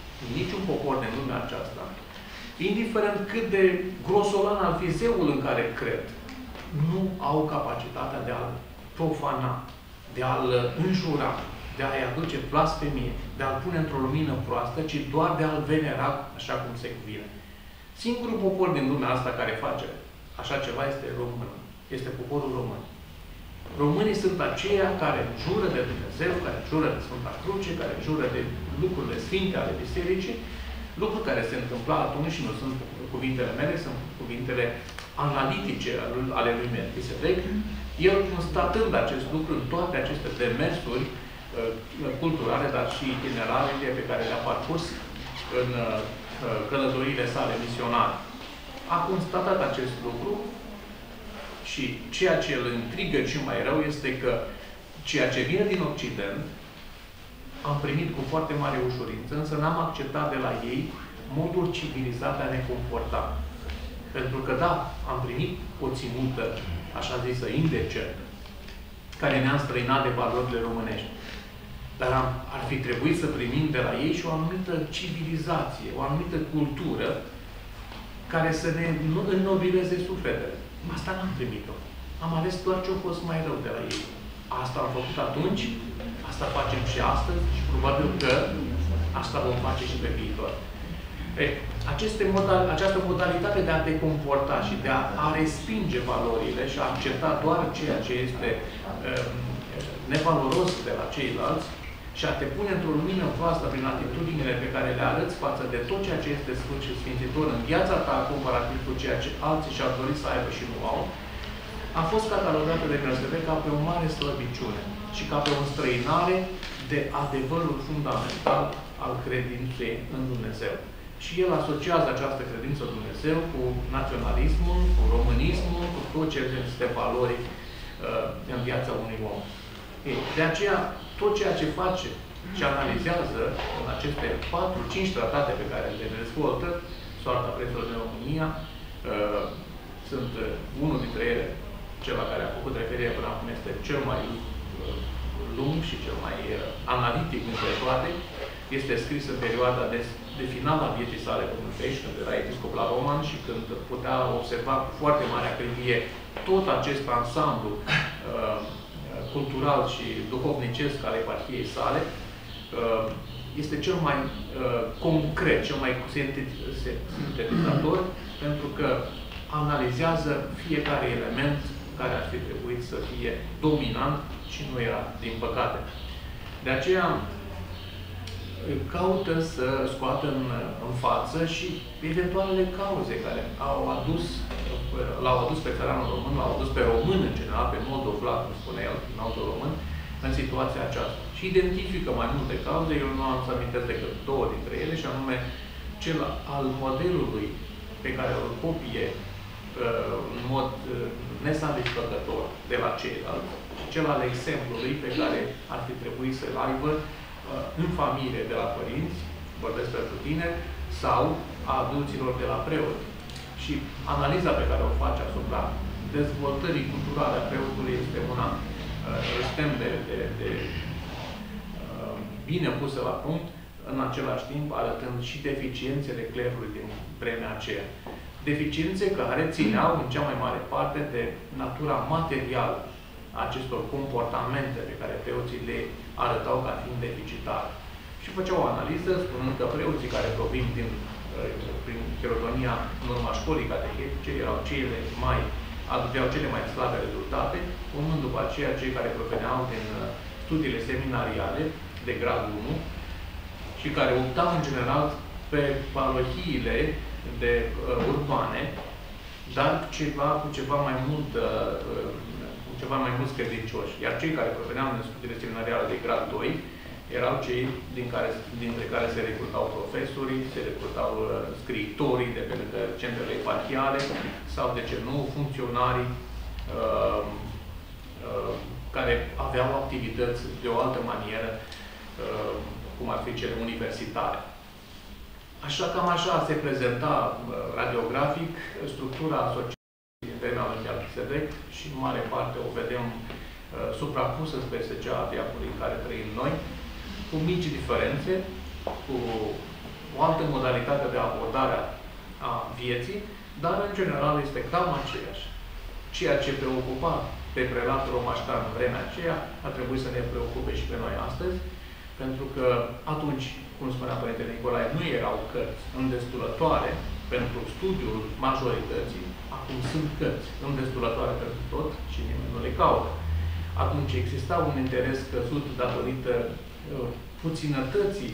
Speaker 6: indiferent cât de grosolan ar fi zeul în care cred, nu au capacitatea de a-l profana, de a-l înjura, de a-i aduce blasfemie, de a-l pune într-o lumină proastă, ci doar de a-l venera așa cum se cuvine. Singurul popor din lumea asta care face așa ceva este românul. Este poporul român. Românii sunt aceia care jură de Dumnezeu, care jură de Sfânta Cruce, care jură de lucrurile sfinte ale bisericii, lucruri care se întâmpla atunci și nu sunt cuvintele mele, sunt cuvintele analitice ale lui Melchizedec, el constatând acest lucru în toate aceste demersuri culturale, dar și itinerariile pe care le-a parcurs în călătoriile sale misionare. A constatat acest lucru și ceea ce îl intrigă și mai rău este că ceea ce vine din Occident am primit cu foarte mare ușurință, însă n-am acceptat de la ei modul civilizat de a ne comporta. Pentru că, da, am primit o ținută, așa zisă, indecentă, care ne-a înstrăinat de valorile românești. Dar ar fi trebuit să primim de la ei și o anumită civilizație, o anumită cultură care să ne înnobileze sufletele. Asta n-am primit-o. Am ales doar ce a fost mai rău de la ei. Asta am făcut atunci, asta facem și astăzi și probabil că asta vom face și pe viitor. Această modalitate de a te comporta și de a respinge valorile și a accepta doar ceea ce este nevaloros de la ceilalți și a te pune într-o lumină proastă prin atitudinile pe care le arăți față de tot ceea ce este sfânt și sfințitor în viața ta, comparativ cu ceea ce alții și-ar dori să aibă și nu au, a fost catalogată de Melchizedec ca pe o mare slăbiciune și ca pe o înstrăinare de adevărul fundamental al credinței în Dumnezeu. Și el asociază această credință în Dumnezeu cu naționalismul, cu românismul, cu tot ce este valori în viața unui om. De aceea, tot ceea ce face și analizează în aceste 4-5 tratate pe care le dezvoltă, soarta prețului în România, sunt unul dintre ele, cel la care a făcut referire până acum, este cel mai lung și cel mai analitic dintre toate. Este scris în perioada de final a vieții sale pământești, când era episcop la Roman și când putea observa cu foarte mare acrivie tot acest ansamblu cultural și duhovnicesc al eparhiei sale, este cel mai concret, cel mai sintetizator, pentru că analizează fiecare element care ar fi trebuit să fie dominant și nu era, din păcate. De aceea caută să scoată în față și eventualele cauze care l-au adus pe țăranul român, l-au adus pe român în general, pe moldovlav, cum spune el, în auto-român, în situația aceasta. Și identifică mai multe cauze, eu nu am să amintesc decât două dintre ele, și anume cel al modelului pe care îl copie în mod nesatisfăcător de la ceilalți, și cel al exemplului pe care ar fi trebuit să-l aibă în familie de la părinți, vorbesc pentru tine, sau a adulților de la preoți. Și analiza pe care o face asupra dezvoltării culturale a preotului este una extrem de bine pusă la punct, în același timp arătând și deficiențele clerului din vremea aceea. Deficiențe care țineau în cea mai mare parte de natura materială a acestor comportamente pe care preoții le arătau ca fiind deficitare. Și făceau o analiză spunând că preoții care provin prin chirotonia în urma școlii catehetice aduceau cele mai slabe rezultate, urmând după aceea cei care proveneau din studiile seminariale de grad 1, și care optau în general pe parohiile de urbane, dar cu ceva mai mult credincioși. Iar cei care proveneau din studiile seminariale de grad 2 erau cei dintre care se recrutau profesorii, se recrutau scriitorii de pe lângă centrele eparhiale sau, de ce nu, funcționarii care aveau activități de o altă manieră, cum ar fi cele universitare. Cam așa se prezenta radiografic structura asociației din vremea lui Melchisedec și în mare parte o vedem suprapusă peste cea a veacului în care trăim noi, cu mici diferențe, cu o altă modalitate de abordare a vieții, dar în general este cam aceeași. Ceea ce preocupa pe prelatul romașcan în vremea aceea ar trebui să ne preocupe și pe noi astăzi, pentru că atunci, cum spunea Părintele Nicolae, nu erau cărți îndestulătoare pentru studiul majorității, acum sunt cărți îndestulătoare pentru tot și nimeni nu le caută. Atunci exista un interes căzut datorită puținătății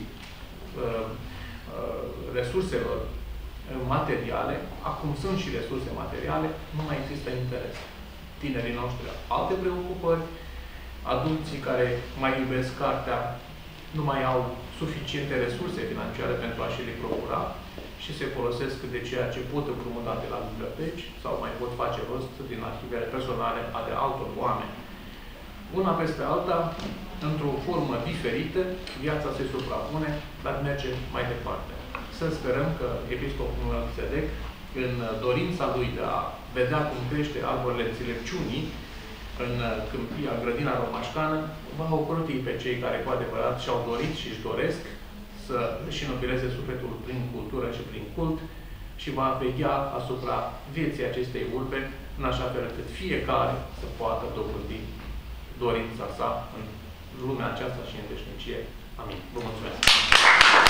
Speaker 6: resurselor materiale, acum sunt și resurse materiale, nu mai există interes. Tinerii noștri au alte preocupări, adulții care mai iubesc cartea nu mai au suficiente resurse financiare pentru a și le procura și se folosesc de ceea ce pot împrumuta de la biblioteci sau mai pot face rost din arhivele personale ale altor oameni. Una peste alta, într-o formă diferită, viața se suprapune, dar merge mai departe. Să sperăm că episcopul Melchisedec, în dorința lui de a vedea cum crește arborele înțelepciunii în câmpia, grădina romașcană, va ocroti pe cei care cu adevărat și-au dorit și își doresc să își înnobileze sufletul prin cultură și prin cult și va veghea asupra vieții acestei urbe, în așa fel încât fiecare să poată dobândi dorința sa în lumea aceasta și în veșnicie. Amin. Vă mulțumesc!